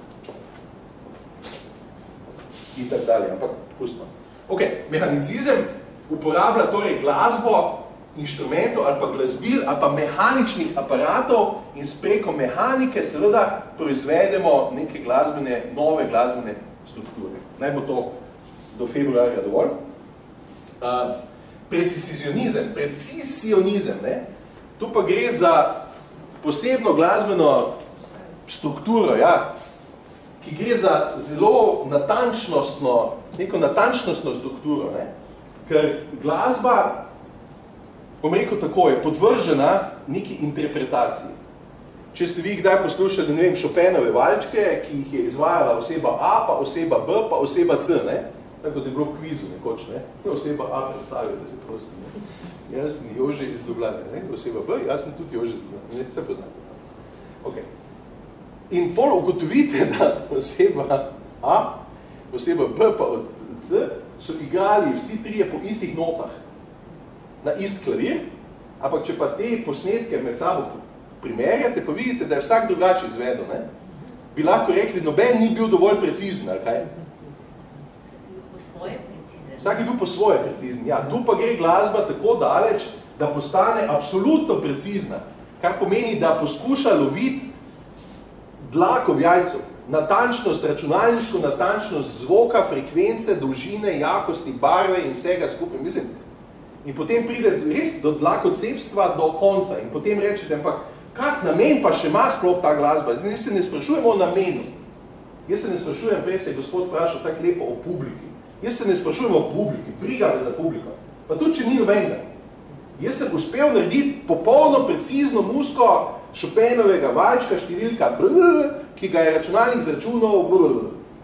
In tak dalje, ampak pustimo. Ok, mehanicizem uporablja torej glasbo, inštrumentov ali pa glasbil ali pa mehaničnih aparatov in preko mehanike seveda proizvedemo neke glasbene, nove glasbene strukture. Naj bo to do februarja dovolj. Uh, precisionizem, precisionizem, ne? Tu pa gre za posebno glasbeno strukturo, ja, ki gre za zelo natančnostno, neko natančnostno strukturo, ne? Ker glasba, bom rekel tako, je podvržena neki interpretaciji. Če ste vi kdaj poslušali, ne vem, Chopinove valčke, ki jih je izvajala oseba A, pa oseba B, pa oseba C, ne? Tako da je bilo v kvizu nekoč, ne? Oseba A predstavil, da se prosim, ne? Jaz sem Jože iz Ljubljane, ne? Oseba B, jaz sem tudi Jože iz Ljubljane, ne? Vse poznate. Ok. In pol ugotovite, da oseba A, oseba B pa od C so igrali vsi trije po istih notah na ist klavir, ampak če pa te posnetke med sabo primerjate, pa vidite, da je vsak drugače izvedel, ne? Bi lahko rekli, noben ni bil dovolj precizen, ali kaj? Po svoje precizen. Vsak je bil po svoje precizen, ja. Tu pa gre glasba tako daleč, da postane absolutno precizna, kar pomeni, da poskuša loviti dlako v jajcu, natančnost, računalniško natančnost zvoka, frekvence, dolžine, jakosti, barve in vsega skupaj. Mislim, in potem pride res do dlakocepstva do konca in potem rečete, ampak kak namen pa še ima sploh ta glasba? Jaz se ne sprašujem o namenu. Jaz se ne sprašujem, prej se je gospod vprašal tako lepo o publiki. Jaz se ne sprašujem o publiki, briga me za publiko. Pa tudi, če ni nobenega. Jaz sem uspel narediti popolno, precizno musko Chopinovega valčka številka bl, ki ga je računalnik zračunal bl.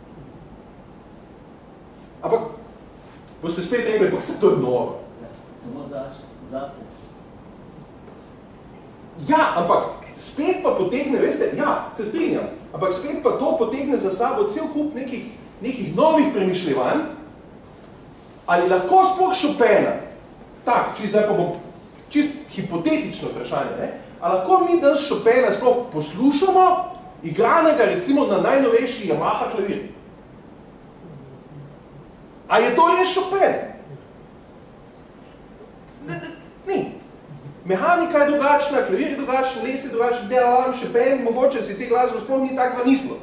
Ampak boste spet rekli, ampak se to je noro. Samo zase. Ja, ampak spet pa potegne, veste, ja, se strinjam, ampak spet pa to potegne za sabo cel kup nekih, nekih novih premišljevanj, ali lahko sploh Chopina, tak, či zdaj pa bom čist hipotetično vprašanje, ne? A lahko mi danes Chopina sploh poslušamo, igranega recimo na najnovejši Yamaha klavir? A je to res Chopin? Ne, ne, ni. Mehanika je drugačna, klavir je drugačen, les je drugačen, delam, Chopin, mogoče si te glasbe sploh ni tak zamislil.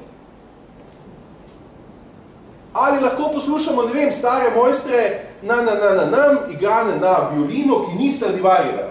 Ali lahko poslušamo, ne vem, stare mojstre na, na, na, na, nam, igrane na violino, ki ni Stradivarjeva.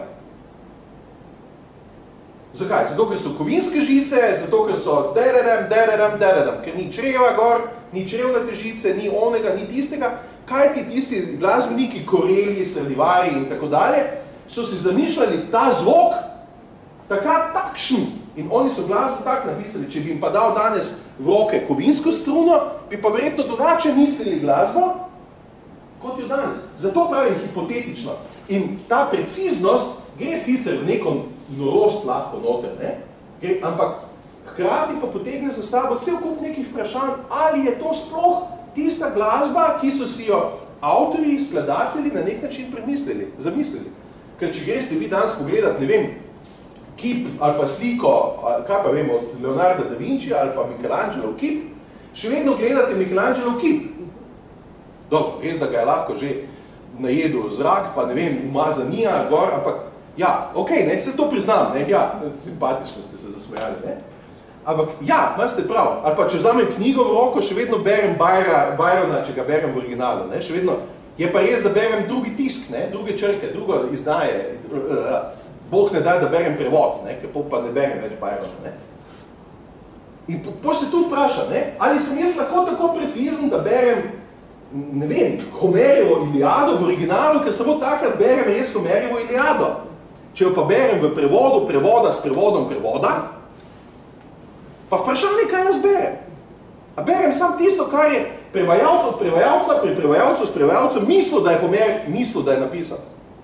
Zakaj? Zato, ker so kovinske žice, zato, ker so deredem, deredem, deredem, ker ni čreva gor, ni črevnate žice, ni onega, ni tistega, kaj ti tisti glasbeniki, Corelli, Stradivari in tako dalje, so si zamišljali ta zvok takrat takšen. In oni so glasbo tako napisali, če bi jim pa dal danes v roke kovinsko struno, bi pa verjetno drugače mislili glasbo, kot jo danes. Zato pravim hipotetično. In ta preciznost gre sicer v neko norost lahko noter, ne? Gre, ampak hkrati pa potegne za sabo cel kup nekih vprašanj, ali je to sploh tista glasba, ki so si jo avtorji, skladatelji na nek način premislili, zamislili. Ker če greste vi danes pogledati, ne vem, kip ali pa sliko, ali kaj pa vem, od Leonarda da Vinci ali pa Michelangelo kip, še vedno gledate Michelangelo kip. Dobro, res, da ga je lahko že najedel zrak, pa ne vem, umazanija, gor, ampak ja, okej, ne, se to priznam, ne, ja, simpatično ste se zasmejali, ne. Ampak ja, imate prav, ali pa če vzamem knjigo v roko, še vedno berem Byrona, če ga berem v originalu, ne, še vedno, je pa res, da berem drugi tisk, ne, druge črke, drugo izdaje, Bog ne daj, da berem prevod, ne, ker pa ne berem več Byrona, ne. In potem se tu vpraša, ne, ali sem jaz lahko tako precizen, da berem, ne vem, Homerjevo Iliado v originalu, ker samo takrat berem res Homerjevo Iliado. Če jo pa berem v prevodu, prevoda s prevodom prevoda, pa vprašanje, kaj jaz berem. A berem samo tisto, kar je prevajalc od prevajalca, pri prevajalcu s prevajalcem mislil, da je Homer mislil, da je napisal.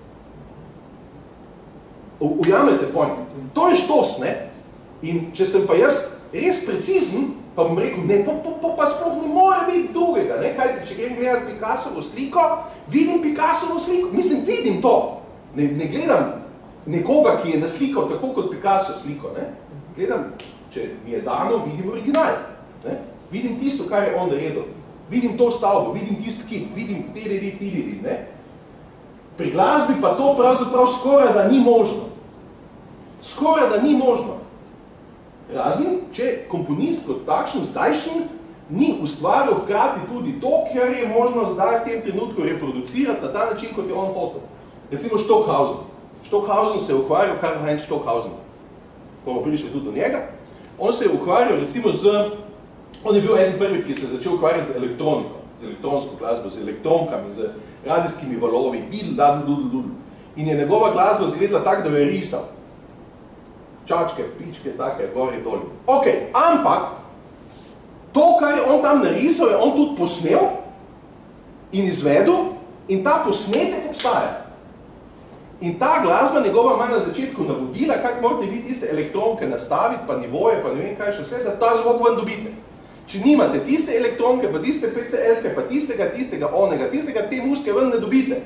Ujamete point. To je štos, ne? In če sem pa jaz res precizen, pa bom rekel, ne, pa, pa, pa sploh ne more biti drugega, ne? Kaj, če grem gledati Picassovo sliko, vidim Picassovo sliko, mislim, vidim to. Ne, ne gledam nekoga, ki je naslikal tako kot Picasso sliko, ne? Gledam, če mi je dano, vidim original, ne? Vidim tisto, kar je on naredil. Vidim to stavbo, vidim tisti kip, vidim tididi, tididi, ne? Pri glasbi pa to pravzaprav skoraj da ni možno. Skoraj da ni možno. Razen, če komponist kot takšen zdajšnji ni ustvaril hkrati tudi to, kar je možno zdaj v tem trenutku reproducirati na ta način, kot je on hotel. Recimo Stockhausen. Stockhausen se je ukvarjal, Karl Heinz Stockhausen. Bomo prišli tudi do njega. On se je ukvarjal recimo z, on je bil eden prvih, ki se je začel ukvarjati z elektroniko, z elektronsko glasbo, z elektronkami, z radijskimi valovi, bil, dal, dul, dul. In je njegova glasba izgledala tako, da jo je risal. Čačke, pičke, take, gori, doli. Ok, ampak to, kar je on tam narisal, je on tudi posnel in izvedel in ta posnetek obstaja. In ta glasba njegova ima na začetku navodila, kako morate vi tiste elektronke nastaviti, pa nivoje, pa ne vem kaj še vse, da ta zvok ven dobite. Če nimate tiste elektronke, pa tiste P C L-ke, pa tistega, tistega, onega, tistega, te muske ven ne dobite.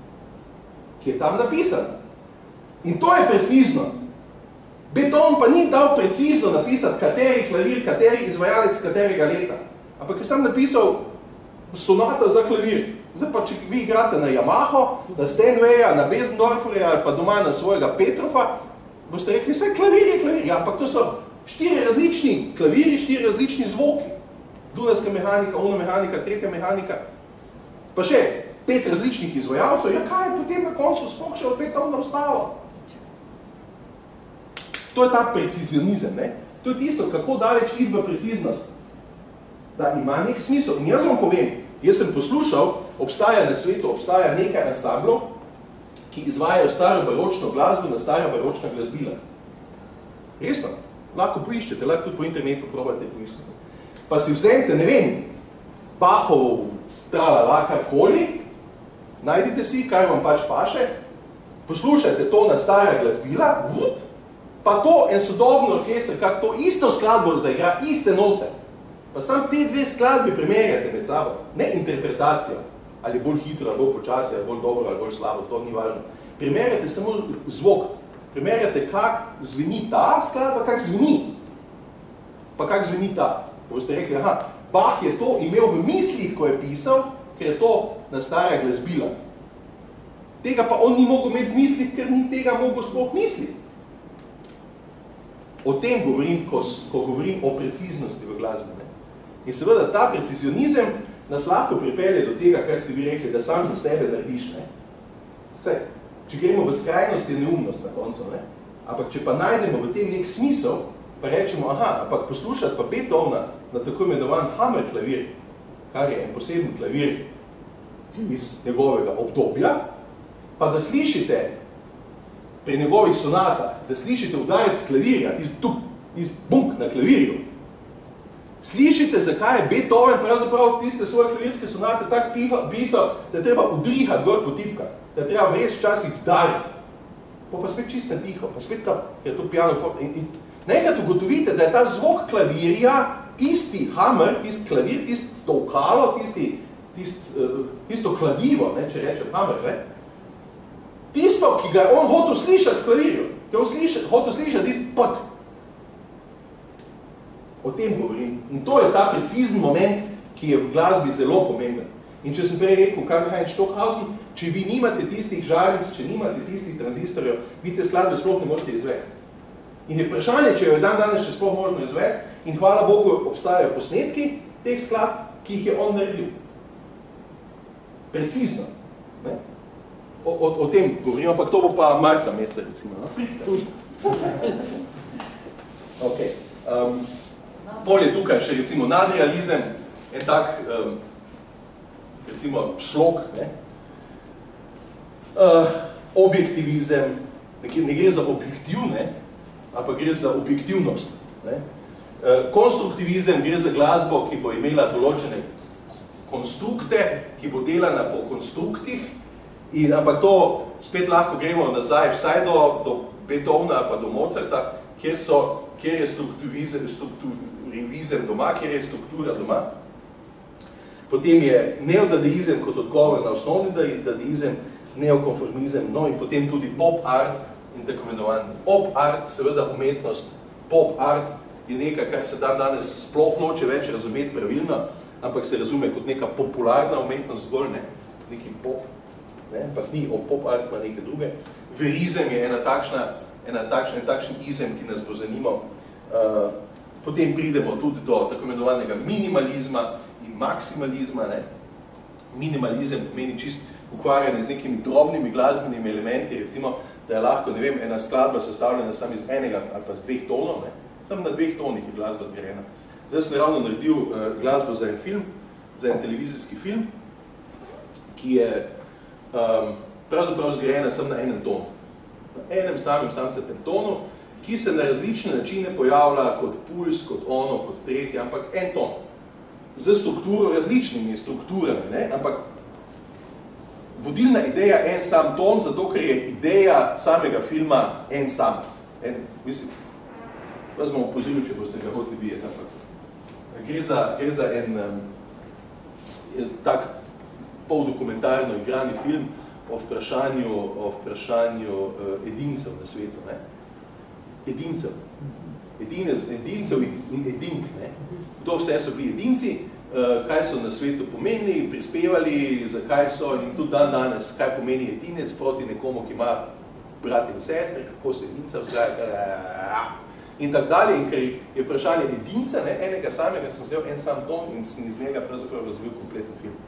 Ki je tam napisan. In to je precizno. Beethoven pa ni dal precizno napisati, kateri klavir, kateri izvajalec, katerega leta. Ampak je sam napisal sonata za klavir. Zdaj pa, če vi igrate na Yamaho, na Steinwaya, na Besendorferja ali pa doma na svojega Petrofa, boste rekli, vse klavir je klavir. Ja, ampak to so štiri različni klaviri, štiri različni zvoki. Dunajska mehanika, ona mehanika, tretja mehanika. Pa še pet različnih izvajalcev. Ja, kaj je potem na koncu sploh še od Beethovena ostalo? To je ta precizionizem, ne? To je tisto, kako daleč iti v preciznost. Da ima nek smisel. In jaz vam povem, jaz sem poslušal, obstaja na svetu, obstaja nekaj ansamblov, ki izvajajo staro baročno glasbo na stara baročna glasbila. Resno, lahko poiščete, lahko tudi po internetu probate poiskati. Pa si vzemite, ne vem, Bachov, tralala, karkoli, najdite si, kar vam pač paše, poslušajte to na stara glasbila, vup, pa to en sodobni orkester, kak to isto skladbo zaigra, iste note. Pa sam te dve skladbi primerjate med sabo, ne interpretacijo, ali bolj hitro, ali bolj počasi, ali bolj dobro, ali bolj slabo, to ni važno. Primerjate samo zvok, primerjate, kak zveni ta skladba, kak zveni, pa kak zveni ta. Boste rekli, aha, Bach je to imel v mislih, ko je pisal, ker je to na stara glasbila. Tega pa on ni mogel imeti v mislih, ker ni tega mogel sploh misliti. O tem govorim, ko, ko govorim o preciznosti v glasbi. Ne? In seveda ta precizionizem nas lahko pripelje do tega, kar ste vi rekli, da sam za sebe narediš. Ne? Saj, če gremo v skrajnost, je neumnost na koncu. Ne? Ampak če pa najdemo v tem nek smisel, pa rečemo, aha, ampak poslušati pa Beethovena na tako imenovan Hammer klavir, kar je en poseben klavir iz njegovega obdobja, pa da slišite pri njegovih sonatah, da slišite udarec klavirja, tisti tuk, tisti bunk na klavirju, slišite, zakaj je Beethoven pravzaprav tiste svoje klavirske sonate tak pisal, da je treba udrihati gor po tipkah, da je treba res včasih vdariti. Pa pa spet čisto tiho, pa spet ta, ker je to pianoforte. In, in nekrat ugotovite, da je ta zvok klavirja, tisti hammer, tisti klavir, tisti tolkalo, tisti, tist, uh, tisto kladivo, ne, če rečem hammer, ne, tisto, ki ga je on hotel slišati s klavirju, ki je on slišati, hotel slišati tisti pot. O tem govorim. In to je ta precizen moment, ki je v glasbi zelo pomemben. In če sem prej rekel, Karl-Heinz Stockhausen, če vi nimate tistih žaric, če nimate tistih tranzistorjev, vi te skladbe sploh ne morete izvesti. In je vprašanje, če jo je dan danes še sploh možno izvesti, in hvala Bogu obstajajo posnetki teh skladb, ki jih je on naredil. Precizno. Ne? O, o, o tem govorim, ampak to bo pa marca meseca, recimo. No? Pridite. Ok. Um, pol je tukaj še recimo nadrealizem, en tak um, recimo slog, ne? Uh, objektivizem, ne, ne gre za objektiv, ne? Ampak gre za objektivnost. Ne? Uh, konstruktivizem gre za glasbo, ki bo imela določene konstrukte, ki bo delana po konstruktih, in, ampak to spet lahko gremo nazaj vsaj do, do Beethovna pa do Mozarta, kjer, so, kjer je strukturizem, strukturizem doma, kjer je struktura doma. Potem je neodadaizem kot odgovor na osnovni dadaizem, neokonformizem, no in potem tudi pop art in tako imenovan. Pop art, seveda umetnost, pop art je nekaj, kar se dan danes sploh noče več razumeti pravilno, ampak se razume kot neka popularna umetnost zgolj, ne, neki pop, ne, ampak ni o pop art, pa neke druge. Verizem je ena takšna, ena takšna, en takšen izem, ki nas bo zanimal. Uh, potem pridemo tudi do tako imenovanega minimalizma in maksimalizma, ne. Minimalizem pomeni čist ukvarjanje z nekimi drobnimi glasbenimi elementi, recimo, da je lahko, ne vem, ena skladba sestavljena samo iz enega ali pa z dveh tonov, ne. Samo na dveh tonih je glasba zgrajena. Zdaj sem ravno naredil uh, glasbo za en film, za en televizijski film, ki je um, pravzaprav zgrajena samo na enem tonu. Na enem samem samcetem tonu, ki se na različne načine pojavlja kot puls, kot ono, kot tretji, ampak en ton. Z strukturo, različnimi strukturami, ne? Ampak vodilna ideja en sam ton, zato ker je ideja samega filma en sam. En, mislim, vas bom opozoril, če boste ga hoteli videti, ampak gre za, gre za en um, tak poldokumentarno igrani film o vprašanju, o vprašanju uh, edincev na svetu. Ne? Edincev. Edinec, edincev in, in edink. Ne? Kdo vse so bili edinci, uh, kaj so na svetu pomenili, prispevali, zakaj so in tudi dan danes, kaj pomeni edinec proti nekomu, ki ima brat in sestre, kako se edinca vzgaja, in tak dalje. In ker je vprašanje edinca, ne, enega samega, sem vzel en sam ton in sem iz njega pravzaprav razvil kompleten film.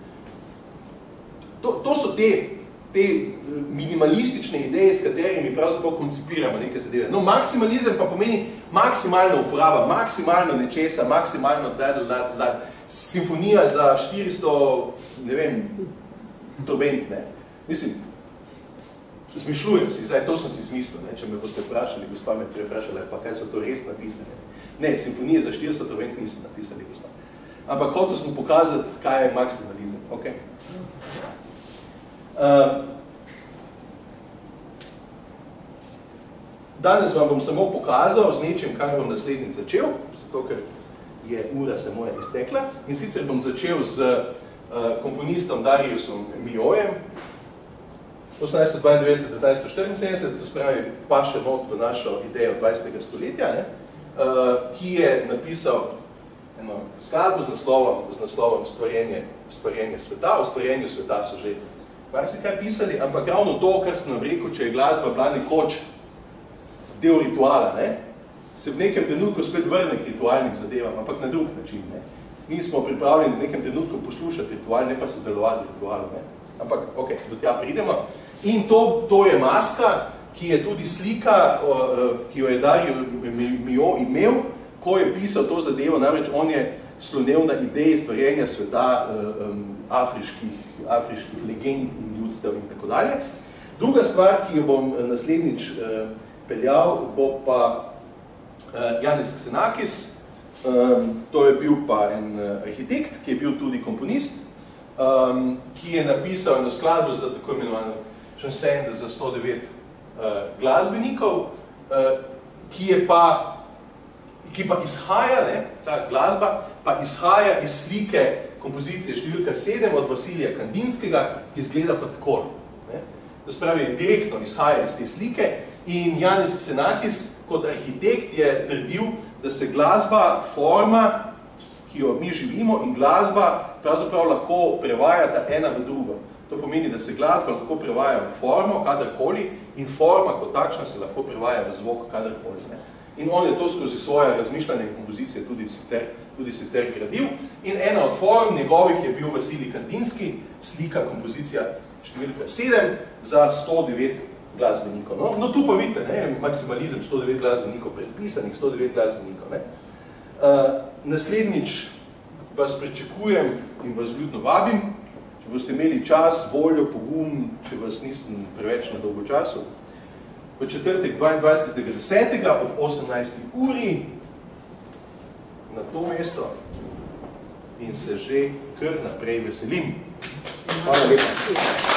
To, to so te, te minimalistične ideje, s katerimi pravzaprav koncipiramo neke zadeve. No, maksimalizem pa pomeni maksimalna uporaba, maksimalno nečesa, maksimalno dad, dad, dad. Simfonija za štiristo, ne vem, trobent, ne. Mislim, zmišljujem si, zdaj to sem si smislil, ne? Če me boste vprašali, gospa me vprašala, pa kaj so to res napisane. Ne, simfonije za štiristo trobent nisem napisali, gospa. Ampak hotel sem pokazati, kaj je maksimalizem. Okay. Uh, danes vam bom samo pokazal z nečem, kar bom naslednjič začel, zato ker je ura se moja iztekla. In sicer bom začel z uh, komponistom Dariusom Milhaudem, osemnajststo dvaindevetdeset do devetnajststo štiriinsedemdeset, to spravi pa še not v našo idejo dvajsetega stoletja, ne, uh, ki je napisal eno skladbo z naslovom, z naslovom stvarjenje, stvarjenje sveta. O stvarjenju sveta so že kar si kaj pisali, ampak ravno to, kar sem nam rekel, če je glasba bila nekoč del rituala, ne, se v nekem trenutku spet vrne k ritualnim zadevam, ampak na drug način. Ne. Mi smo pripravljeni v nekem trenutku poslušati ritual, ne pa sodelovati ritualu. Ne. Ampak, ok, do tja pridemo. In to, to je maska, ki je tudi slika, ki jo je Dario Milhaud imel, ko je pisal to zadevo, namreč on je slonel na ideji stvarjenja sveta um, afriških, afriških legend in ljudstev in tako dalje. Druga stvar, ki jo bom naslednjič uh, peljal, bo pa uh, Janez Xenakis. Um, to je bil pa en uh, arhitekt, ki je bil tudi komponist, um, ki je napisal eno skladbo za tako imenovano šansende za sto devet uh, glasbenikov, uh, ki je pa, ki pa izhaja, ne, ta glasba, pa izhaja iz slike kompozicije številka sedem od Vasilija Kandinskega, ki izgleda pa takole. To spravi, direktno izhaja iz te slike in Janez Xenakis kot arhitekt je trdil, da se glasba, forma, ki jo mi živimo, in glasba pravzaprav lahko prevajata ena v drugo. To pomeni, da se glasba lahko prevaja v formo, kadarkoli, in forma kot takšna se lahko prevaja v zvok, kadarkoli. Ne? In on je to skozi svoje razmišljanje in kompozicije tudi sicer, tudi sicer gradil. In ena od form njegovih je bil Vasilij Kandinski, slika, kompozicija številka sedem za sto devet glasbenikov. No, no tu pa vidite, ne, maksimalizem sto devet glasbenikov, predpisanih sto devet glasbenikov. Ne. Uh, naslednjič vas pričakujem in vas ljudno vabim, če boste imeli čas, voljo, pogum, če vas nisem preveč na dolgo času, v četrtek dvaindvajsetega desetega od osemnajsti uri na to mesto in se že kar naprej veselim. Hvala lepa.